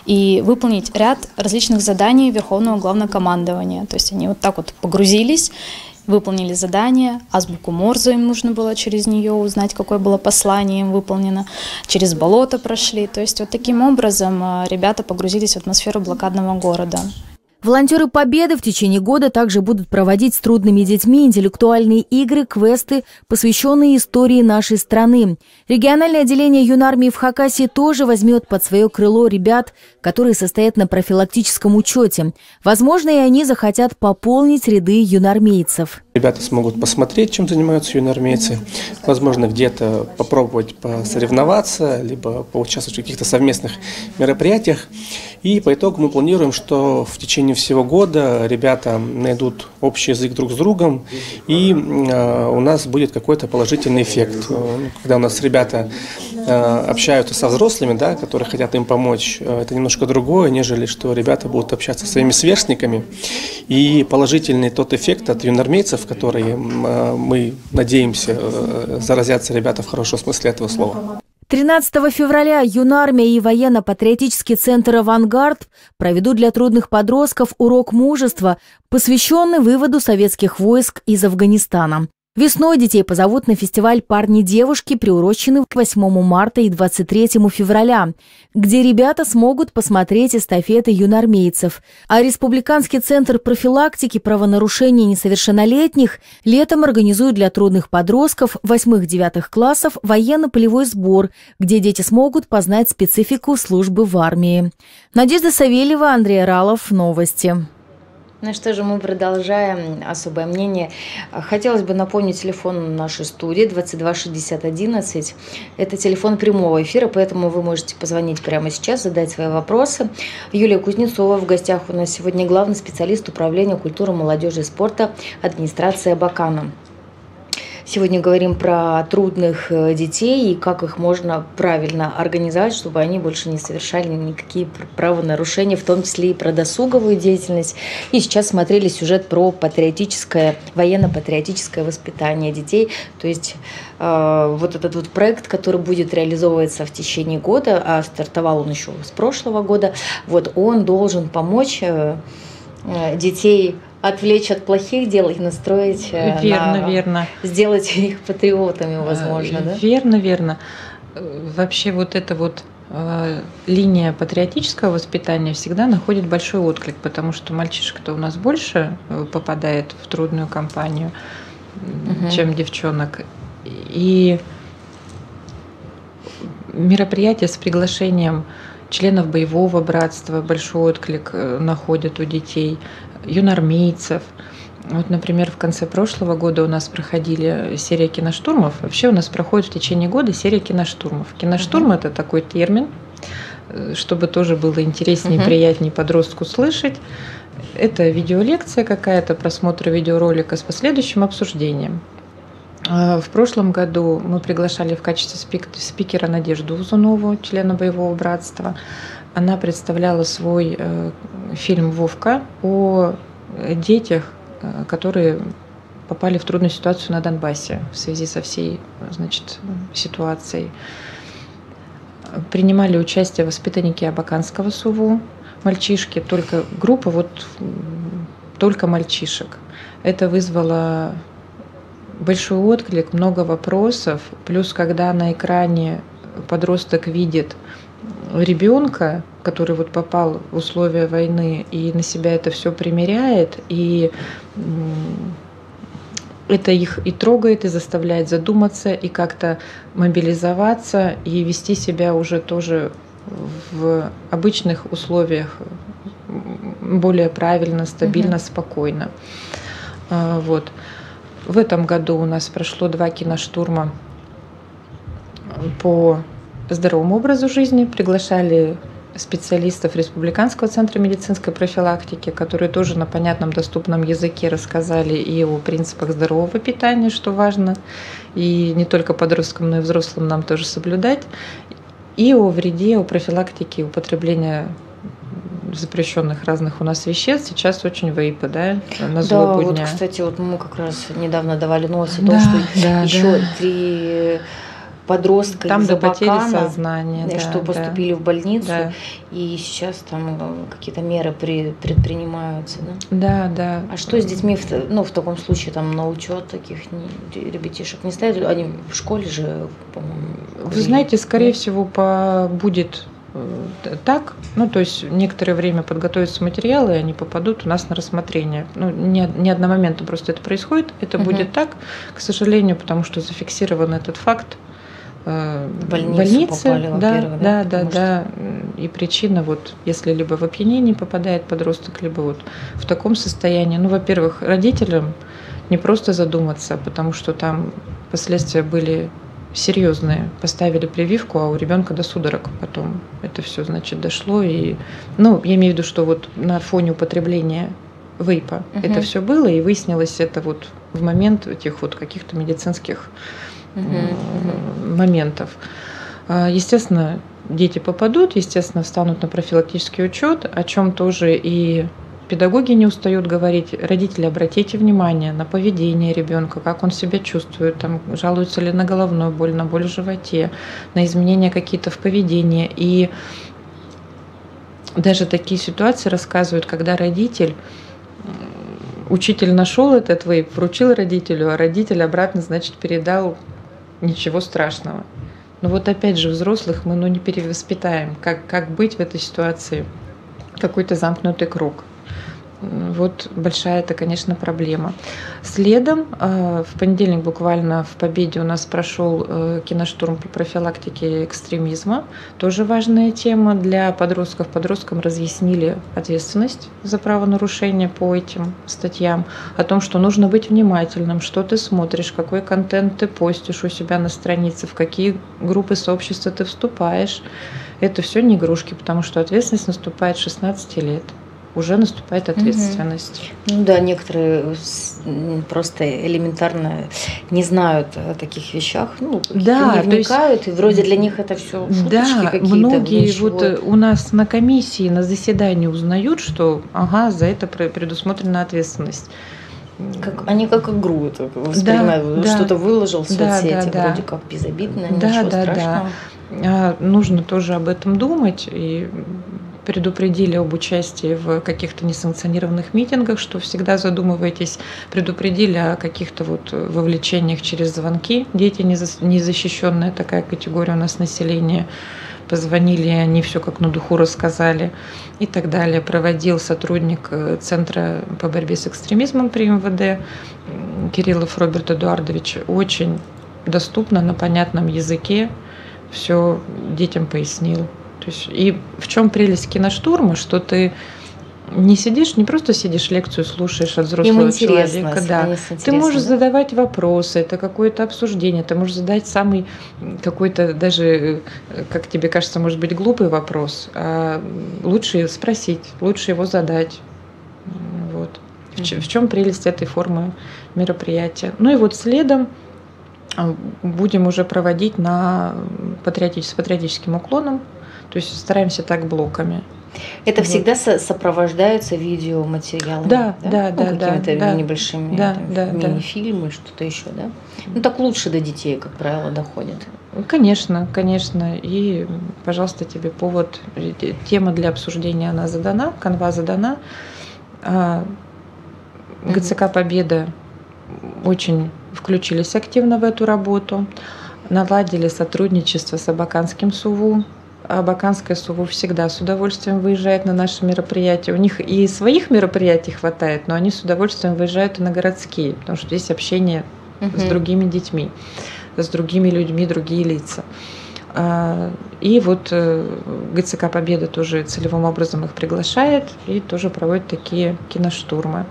и выполнить ряд различных заданий Верховного Главнокомандования. То есть они вот так вот погрузились, выполнили задание, азбуку Морзе им нужно было через нее узнать, какое было послание им выполнено, через болото прошли. То есть вот таким образом ребята погрузились в атмосферу блокадного города. Волонтеры Победы в течение года также будут проводить с трудными детьми интеллектуальные игры, квесты, посвященные истории нашей страны. Региональное отделение юнармии в Хакасии тоже возьмет под свое крыло ребят, которые состоят на профилактическом учете. Возможно, и они захотят пополнить ряды юнармейцев. Ребята смогут посмотреть, чем занимаются юнармейцы, возможно, где-то попробовать посоревноваться, либо поучаствовать в каких-то совместных мероприятиях. И по итогу мы планируем, что в течение всего года ребята найдут общий язык друг с другом, и э, у нас будет какой-то положительный эффект. Когда у нас ребята э, общаются со взрослыми, да, которые хотят им помочь, э, это немножко другое, нежели что ребята будут общаться со своими сверстниками. И положительный тот эффект от юнармейцев, который э, мы надеемся, э, заразятся ребята в хорошем смысле этого слова. тринадцатого февраля юнармия и военно-патриотический центр «Авангард» проведут для трудных подростков урок мужества, посвященный выводу советских войск из Афганистана. Весной детей позовут на фестиваль «Парни-девушки», приуроченный к восьмому марта и двадцать третьему февраля, где ребята смогут посмотреть эстафеты юнармейцев. А Республиканский центр профилактики правонарушений несовершеннолетних летом организует для трудных подростков восьмых-девятых классов военно-полевой сбор, где дети смогут познать специфику службы в армии. Надежда Савельева, Андрей Ралов. Новости. Ну что же, мы продолжаем особое мнение. Хотелось бы напомнить телефон нашей студии двадцать два шестьдесят одиннадцать. Это телефон прямого эфира, поэтому вы можете позвонить прямо сейчас, задать свои вопросы. Юлия Кузнецова в гостях у нас сегодня, главный специалист управления культуры, молодежи и спорта администрации Абакана. Сегодня говорим про трудных детей и как их можно правильно организовать, чтобы они больше не совершали никакие правонарушения, в том числе и про досуговую деятельность. И сейчас смотрели сюжет про патриотическое, военно-патриотическое воспитание детей. То есть э, вот этот вот проект, который будет реализовываться в течение года, а стартовал он еще с прошлого года, вот он должен помочь э, детей отвлечь от плохих дел и настроить верно, на... верно. сделать их патриотами, возможно, да? Верно, верно. Вообще вот эта вот э, линия патриотического воспитания всегда находит большой отклик, потому что мальчишек-то у нас больше попадает в трудную компанию, угу. чем девчонок. И мероприятия с приглашением членов боевого братства большой отклик находят у детей, юнармейцев. Вот, например, в конце прошлого года у нас проходили серия киноштурмов. Вообще у нас проходит в течение года серия киноштурмов. Киноштурм uh-huh. – это такой термин, чтобы тоже было интереснее и uh-huh. приятнее подростку слышать. Это видеолекция какая-то, просмотр видеоролика с последующим обсуждением. В прошлом году мы приглашали в качестве спикера Надежду Узунову, члена боевого братства. Она представляла свой э, фильм «Вовка» о детях, которые попали в трудную ситуацию на Донбассе в связи со всей, значит, ситуацией. Принимали участие воспитанники Абаканского СУВУ, мальчишки, только группа, вот только мальчишек. Это вызвало большой отклик, много вопросов. Плюс, когда на экране подросток видит ребенка, который вот попал в условия войны и на себя это все примеряет, и это их и трогает, и заставляет задуматься, и как-то мобилизоваться, и вести себя уже тоже в обычных условиях более правильно, стабильно, угу. спокойно. Вот. В этом году у нас прошло два киноштурма по здоровому образу жизни. Приглашали специалистов Республиканского центра медицинской профилактики, которые тоже на понятном, доступном языке рассказали и о принципах здорового питания, что важно, и не только подросткам, но и взрослым нам тоже соблюдать, и о вреде, о профилактике употребления запрещенных разных у нас веществ. Сейчас очень вейпы, да, на злобу дня. Да, вот, кстати, вот мы как раз недавно давали новость о том, да, что да, еще да. три подростка там из Абакана, сознания, да, что поступили да, в больницу, да. и сейчас там какие-то меры при, предпринимаются, да? Да, да. А что с детьми, в, ну, в таком случае, там, на учет таких не, ребятишек не ставят? Они в школе же, по-моему... Вы знаете, скорее всего, по, будет так, ну, то есть некоторое время подготовятся материалы, и они попадут у нас на рассмотрение. Ну, не, не одномоментно просто это происходит, это угу. будет так, к сожалению, потому что зафиксирован этот факт. В больницу больницы, попали, да, во-первых, да, да, да, что... да. И причина вот, если либо в опьянении попадает подросток, либо вот в таком состоянии. Ну, во-первых, родителям не просто задуматься, потому что там последствия были серьезные. Поставили прививку, а у ребенка до судорог потом это все, значит, дошло. И, ну, я имею в виду, что вот на фоне употребления вейпа uh-huh. это все было, и выяснилось это вот в момент этих вот каких-то медицинских Uh-huh. моментов. Естественно, дети попадут, естественно, встанут на профилактический учет, о чем тоже и педагоги не устают говорить. Родители, обратите внимание на поведение ребенка, как он себя чувствует, там, жалуется ли на головную боль, на боль в животе, на изменения какие-то в поведении. И даже такие ситуации рассказывают, когда родитель Учитель нашел этот вейп, вручил родителю, а родитель обратно, значит, передал. Ничего страшного. Но вот опять же, взрослых мы ну, не перевоспитаем. Как, как быть в этой ситуации? Какой-то замкнутый круг. Вот большая это, конечно, проблема. Следом в понедельник буквально в Победе у нас прошел киноштурм по профилактике экстремизма. Тоже важная тема для подростков. Подросткам разъяснили ответственность за правонарушение по этим статьям, о том, что нужно быть внимательным, что ты смотришь, какой контент ты постишь у себя на странице, в какие группы сообщества ты вступаешь. Это все не игрушки, потому что ответственность наступает с шестнадцати лет. Уже наступает ответственность. Угу. Ну да, некоторые просто элементарно не знают о таких вещах, ну, да, не вникают, есть, и вроде для них это все шуточки да, какие-то. Многие ничего. Вот у нас на комиссии, на заседании узнают, что ага, за это предусмотрена ответственность. Как, они как игру это воспринимают, да, что-то да. выложил в соцсети, да, да, вроде да. как безобидно, да, ничего да, страшного. Да. А нужно тоже об этом думать и предупредили об участии в каких-то несанкционированных митингах, что всегда задумывайтесь, предупредили о каких-то вот вовлечениях через звонки. Дети незащищенная такая категория у нас населения. Позвонили, и они все как на духу рассказали и так далее. Проводил сотрудник Центра по борьбе с экстремизмом при эм вэ дэ Кириллов Роберт Эдуардович очень доступно, на понятном языке все детям пояснил. То есть, и в чем прелесть киноштурма, что ты не сидишь, не просто сидишь, лекцию слушаешь от взрослого человека, да. Ты можешь да? задавать вопросы, это какое-то обсуждение, ты можешь задать самый какой-то даже, как тебе кажется, может быть, глупый вопрос, а лучше спросить, лучше его задать. Вот. В, mm-hmm. в чем прелесть этой формы мероприятия? Ну и вот следом будем уже проводить на патриотич... с патриотическим уклоном, то есть стараемся так блоками. Это вот. Всегда со- сопровождается видеоматериалами? Да, да, да. Ну, да какими-то да, небольшими да, там, да, мини-фильмы, да. Что-то еще, да? Ну так лучше до детей, как правило, доходит. Конечно, конечно. И, пожалуйста, тебе повод. Тема для обсуждения, она задана, канва задана. ГЦК «Победа» очень включились активно в эту работу, наладили сотрудничество с Абаканским СУВУ. Абаканское СУВУ всегда с удовольствием выезжает на наши мероприятия. У них и своих мероприятий хватает, но они с удовольствием выезжают и на городские, потому что здесь общение uh-huh. с другими детьми, с другими людьми, другие лица. И вот ГЦК «Победа» тоже целевым образом их приглашает и тоже проводит такие киноштурмы.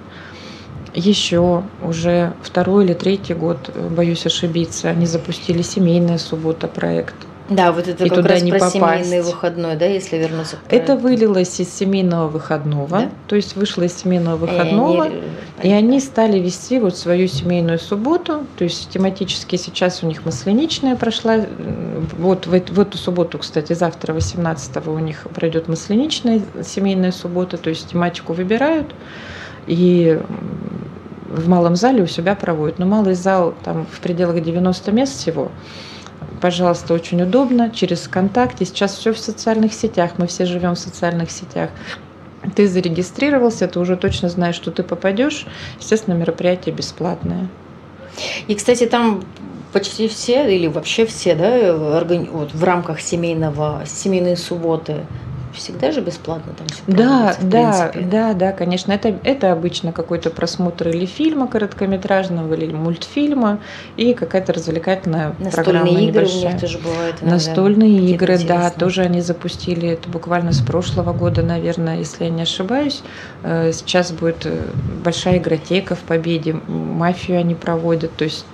Еще уже второй или третий год, боюсь ошибиться, они запустили «Семейная суббота» проект. Да, вот это и как раз про попасть. Семейный выходной, да, если вернуться к проекту. Это вылилось из семейного выходного, да? То есть вышло из семейного выходного, и они, и они стали вести вот свою семейную субботу, то есть тематически сейчас у них масленичная прошла, вот в, в эту субботу, кстати, завтра, восемнадцатого, у них пройдет масленичная семейная суббота, то есть тематику выбирают, и в малом зале у себя проводят. Но малый зал там в пределах девяноста мест всего. Пожалуйста, очень удобно, через ВКонтакте. Сейчас все в социальных сетях, мы все живем в социальных сетях. Ты зарегистрировался, ты уже точно знаешь, что ты попадешь. Естественно, мероприятие бесплатное. И, кстати, там почти все, или вообще все, да, органи... вот, в рамках семейного, семейной субботы, всегда же бесплатно там все да, да, да, да, конечно. Это, это обычно какой-то просмотр или фильма короткометражного, или мультфильма, и какая-то развлекательная настольные программа игры небольшая. У них тоже бывают иногда. Настольные игры, да, тоже они запустили, это буквально с прошлого года, наверное, если я не ошибаюсь. Сейчас будет большая игротека в Победе, мафию они проводят, то есть,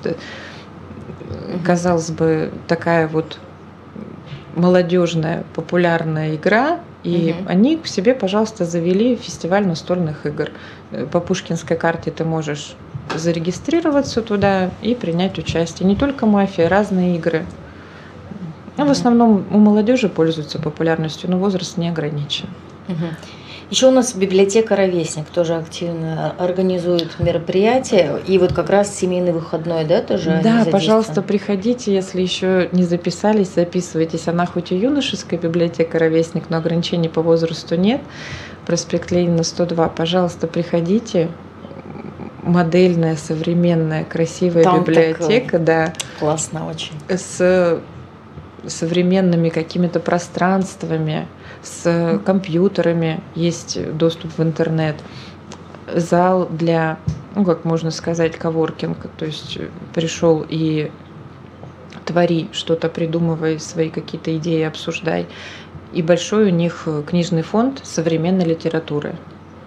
казалось бы, такая вот молодежная популярная игра, и угу. они к себе, пожалуйста, завели фестиваль настольных игр. По Пушкинской карте ты можешь зарегистрироваться туда и принять участие. Не только мафия, разные игры. А в основном у молодежи пользуются популярностью, но возраст не ограничен. Угу. Еще у нас библиотека «Ровесник» тоже активно организует мероприятия. И вот как раз семейный выходной, да, тоже? Да, пожалуйста, приходите, если еще не записались, записывайтесь. Она хоть и юношеская библиотека «Ровесник», но ограничений по возрасту нет. Проспект Ленина, сто два. Пожалуйста, приходите. Модельная, современная, красивая там библиотека. Да, классно очень. С современными какими-то пространствами, с компьютерами, есть доступ в интернет. Зал для, ну, как можно сказать, коворкинг, то есть пришел и твори что-то, придумывай свои какие-то идеи, обсуждай. И большой у них книжный фонд современной литературы.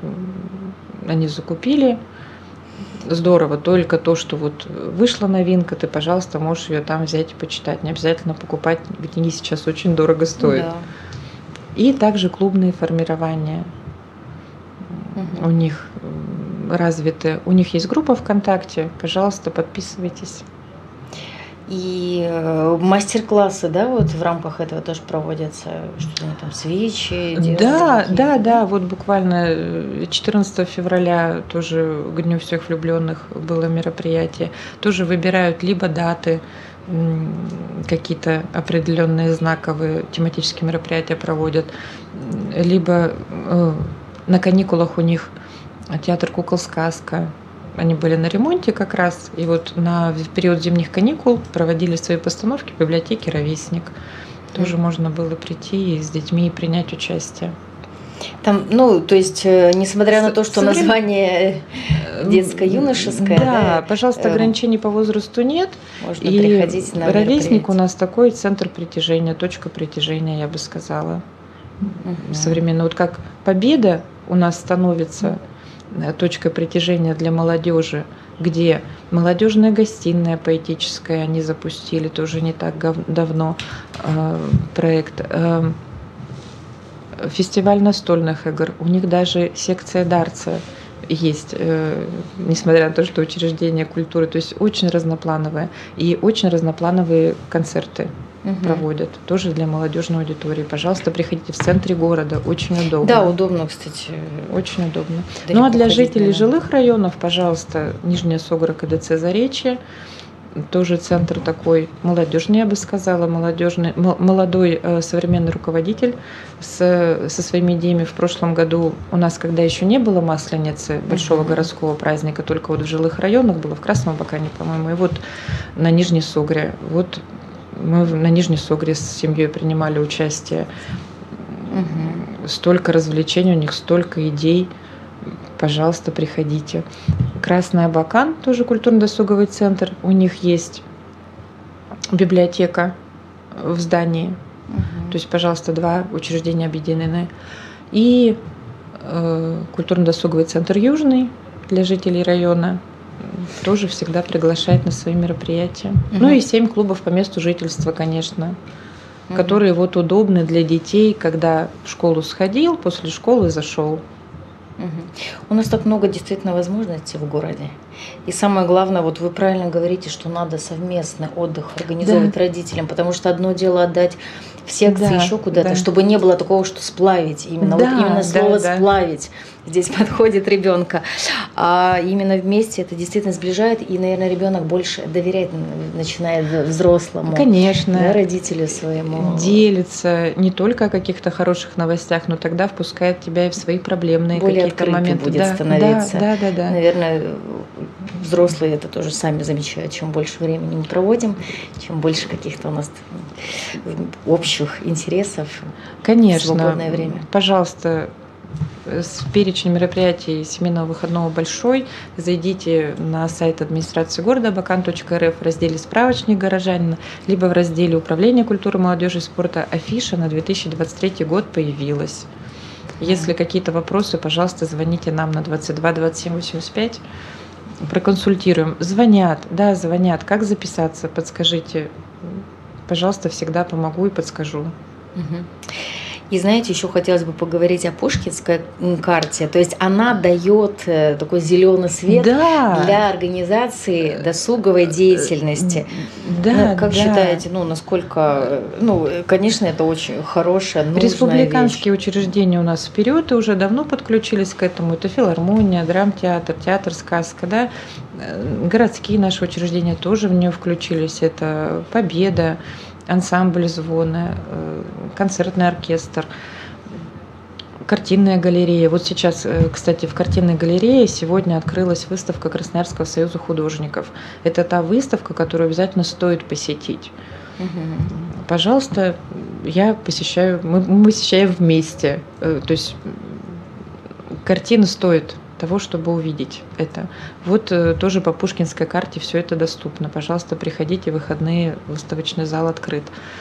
Они закупили. Здорово, только то, что вот вышла новинка, ты, пожалуйста, можешь ее там взять и почитать. Не обязательно покупать, книги сейчас очень дорого стоят. Да. И также клубные формирования угу. у них развиты. У них есть группа ВКонтакте, пожалуйста, подписывайтесь. И мастер-классы, да, вот в рамках этого тоже проводятся, что они там, свечи делают? Да, да, да, вот буквально четырнадцатого февраля тоже к Дню всех влюбленных было мероприятие. Тоже выбирают либо даты, какие-то определенные знаковые тематические мероприятия проводят, либо на каникулах у них театр «Кукол-сказка». Они были на ремонте как раз, и вот на в период зимних каникул проводили свои постановки в библиотеке «Ровесник». Тоже mm. можно было прийти с детьми и принять участие. Там, ну, то есть, несмотря на то, что Соврем... название детско-юношеское, да, да, пожалуйста, ограничений по возрасту нет. Можно и приходить на «Ровесник» у нас такой центр притяжения, точка притяжения, я бы сказала. Mm-hmm. Современно. Вот как «Победа» у нас становится точкой притяжения для молодежи, где молодежная гостиная поэтическая они запустили тоже не так давно э, проект. Э, фестиваль настольных игр, у них даже секция дарца есть, э, несмотря на то, что учреждение культуры, то есть очень разноплановое, и очень разноплановые концерты угу. проводят, тоже для молодежной аудитории. Пожалуйста, приходите в центре города, очень удобно. Да, удобно, кстати. Очень удобно. Ну а для жителей жилых районов, пожалуйста, Нижняя Согра, КДЦ Заречье, тоже центр такой молодежный, я бы сказала, молодежный, молодой э, современный руководитель с, со своими идеями. В прошлом году у нас, когда еще не было Масленицы, большого uh-huh. городского праздника, только вот в жилых районах было, в Красном Абакане, по-моему, и вот на Нижней Согре. Вот мы на Нижней Согре с семьей принимали участие. Uh-huh. Столько развлечений у них, столько идей. Пожалуйста, приходите. Красный Абакан, тоже культурно-досуговый центр. У них есть библиотека в здании. Угу. То есть, пожалуйста, два учреждения объединены. И э, культурно-досуговый центр Южный для жителей района тоже всегда приглашает на свои мероприятия. Угу. Ну и семь клубов по месту жительства, конечно, угу. которые вот удобны для детей, когда в школу сходил, после школы зашел. Угу. У нас так много действительно возможностей в городе. И самое главное, вот вы правильно говорите, что надо совместный отдых организовывать да. родителям, потому что одно дело отдать в секции, да, еще куда-то, да. чтобы не было такого, что сплавить. Именно, да, вот именно слово да, «сплавить» да. здесь подходит ребенка. А именно вместе это действительно сближает, и, наверное, ребенок больше доверять начинает взрослому. Конечно. Да, родителю своему. Делится не только о каких-то хороших новостях, но тогда впускает тебя и в свои проблемные более какие-то моменты. Будет да, становиться. Да, да, да, да. Наверное, взрослые это тоже сами замечают. Чем больше времени мы проводим, чем больше каких-то у нас общих интересов. Конечно. Свободное время. Пожалуйста, перечень мероприятий семейного выходного большой. Зайдите на сайт администрации города абакан точка эр эф в разделе «Справочник горожанина», либо в разделе «Управление культуры, молодежи и спорта». Афиша на две тысячи двадцать третий год появилась. Если какие-то вопросы, пожалуйста, звоните нам на двадцать два двадцать семь восемьдесят пять. Проконсультируем. Звонят, да, звонят. Как записаться? Подскажите. Пожалуйста, всегда помогу и подскажу. Угу. И знаете, еще хотелось бы поговорить о Пушкинской карте. То есть она дает такой зеленый свет да. для организации досуговой деятельности. Да, ну, как да. считаете, ну, насколько, ну, конечно, это очень хорошая, нужная Республиканские вещь. Учреждения у нас вперед и уже давно подключились к этому. Это филармония, драмтеатр, театр сказка, да. Городские наши учреждения тоже в нее включились. Это Победа, ансамбль звона, концертный оркестр, картинная галерея. Вот сейчас, кстати, в картинной галерее сегодня открылась выставка Красноярского союза художников. Это та выставка, которую обязательно стоит посетить. Угу. Пожалуйста, я посещаю, мы, мы посещаем вместе. То есть картина стоит того, чтобы увидеть это. Вот э, тоже по Пушкинской карте все это доступно. Пожалуйста, приходите, выходные, выставочный зал открыт.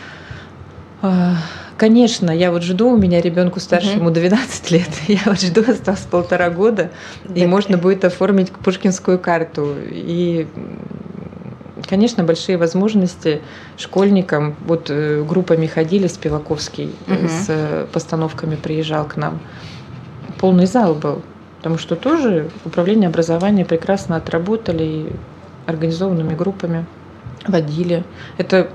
Э, конечно, я вот жду, у меня ребенку старше, uh-huh. ему двенадцать лет, я вот жду, осталось полтора года, да, и можно будет оформить Пушкинскую карту. И, конечно, большие возможности школьникам. Вот э, группами ходили, Спиваковский uh-huh. с э, постановками приезжал к нам. Полный зал был. Потому что тоже управление образования прекрасно отработали и организованными группами водили. Это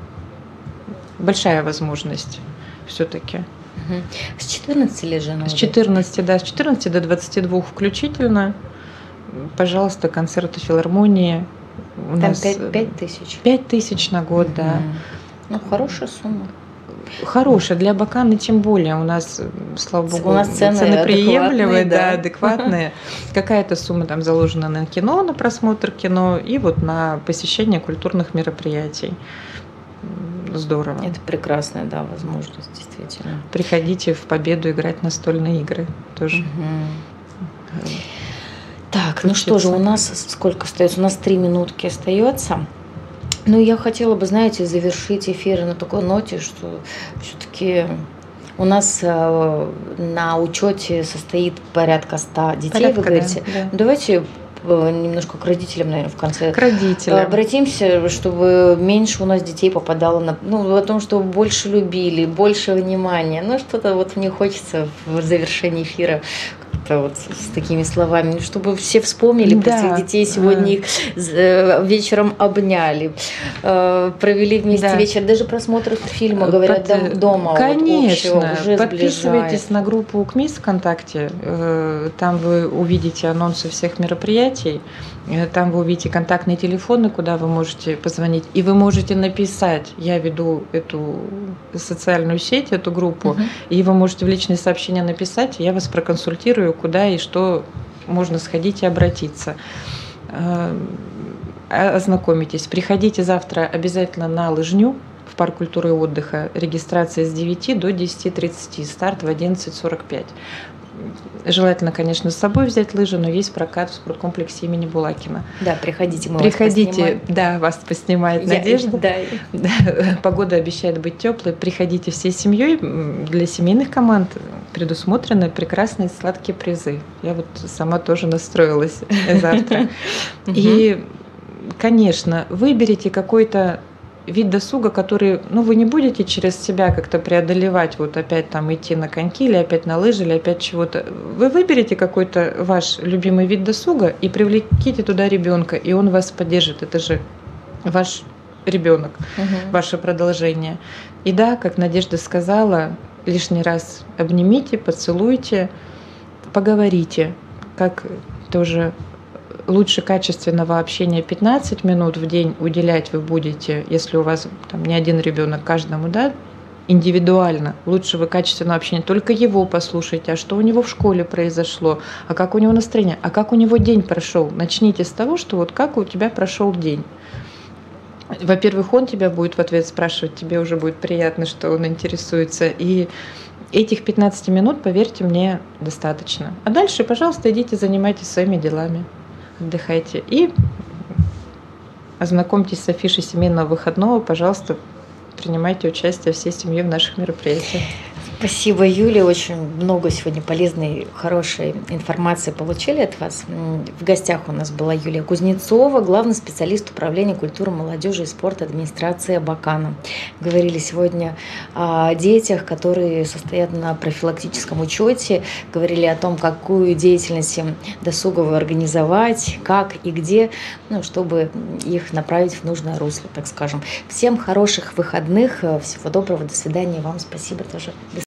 большая возможность все-таки. Угу. С четырнадцати лет же? С четырнадцати, да, с четырнадцати до двадцати двух включительно. Пожалуйста, концерты филармонии. У Там нас пять тысяч? пять тысяч на год, mm-hmm. да. Ну, хорошая сумма. Хорошая, для Абакана тем более. У нас, слава богу, у нас цены, цены приемлемые, да, да, адекватные. Какая-то сумма там заложена на кино, на просмотр кино и вот на посещение культурных мероприятий. Здорово. Это прекрасная, да, возможность, действительно. Приходите в Победу играть настольные игры тоже. Угу. Так, ну что же, у нас сколько остается? У нас три минутки остается. Ну, я хотела бы, знаете, завершить эфир на такой ноте, что все-таки у нас э, на учете состоит порядка ста детей, порядка, вы говорите. Да, да. Давайте немножко к родителям, наверное, в конце. К родителям. Обратимся, чтобы меньше у нас детей попадало на... Ну, о том, что больше любили, больше внимания. Ну, что-то вот мне хочется в завершении эфира вот с такими словами, чтобы все вспомнили про да. своих детей, сегодня их вечером обняли, провели вместе да. вечер, даже просмотр фильма, говорят, Под... дома. Конечно, вот, общего, уже подписывайтесь сближает. на группу КМИС ВКонтакте, там вы увидите анонсы всех мероприятий, там вы увидите контактные телефоны, куда вы можете позвонить, и вы можете написать, я веду эту социальную сеть, эту группу, угу. и вы можете в личные сообщения написать, я вас проконсультирую, куда и что можно сходить и обратиться. Ознакомитесь. Приходите завтра обязательно на лыжню в парк культуры и отдыха. Регистрация с девяти до десяти тридцати, старт в одиннадцать сорок пять. Желательно, конечно, с собой взять лыжи, но есть прокат в спорткомплексе имени Булакина. Да, приходите, мы приходите, вас поснимаем. Да, вас поснимает Надежда. Я, да. Погода обещает быть теплой. Приходите всей семьей. Для семейных команд предусмотрены прекрасные сладкие призы. Я вот сама тоже настроилась завтра. И, конечно, выберите какой-то вид досуга, который, ну, вы не будете через себя как-то преодолевать, вот опять там идти на коньки, или опять на лыжи, или опять чего-то. Вы выберете какой-то ваш любимый вид досуга и привлеките туда ребенка, и он вас поддержит. Это же ваш ребенок, угу. ваше продолжение. И да, как Надежда сказала, лишний раз обнимите, поцелуйте, поговорите, как тоже лучше качественного общения пятнадцать минут в день уделять вы будете, если у вас там не один ребенок, каждому, да, индивидуально. Лучше вы качественного общения только его послушайте, а что у него в школе произошло, а как у него настроение, а как у него день прошел. Начните с того, что вот как у тебя прошел день. Во-первых, он тебя будет в ответ спрашивать, тебе уже будет приятно, что он интересуется, и этих пятнадцати минут, поверьте мне, достаточно. А дальше, пожалуйста, идите, занимайтесь своими делами. Отдыхайте и ознакомьтесь с афишей семейного выходного. Пожалуйста, принимайте участие всей семьей в наших мероприятиях. Спасибо, Юлия. Очень много сегодня полезной, хорошей информации получили от вас. В гостях у нас была Юлия Кузнецова, главный специалист управления культуры, молодежи и спорта администрации Абакана. Говорили сегодня о детях, которые состоят на профилактическом учете. Говорили о том, какую деятельность досуговую организовать, как и где, ну, чтобы их направить в нужное русло, так скажем. Всем хороших выходных, всего доброго, до свидания. Вам спасибо тоже.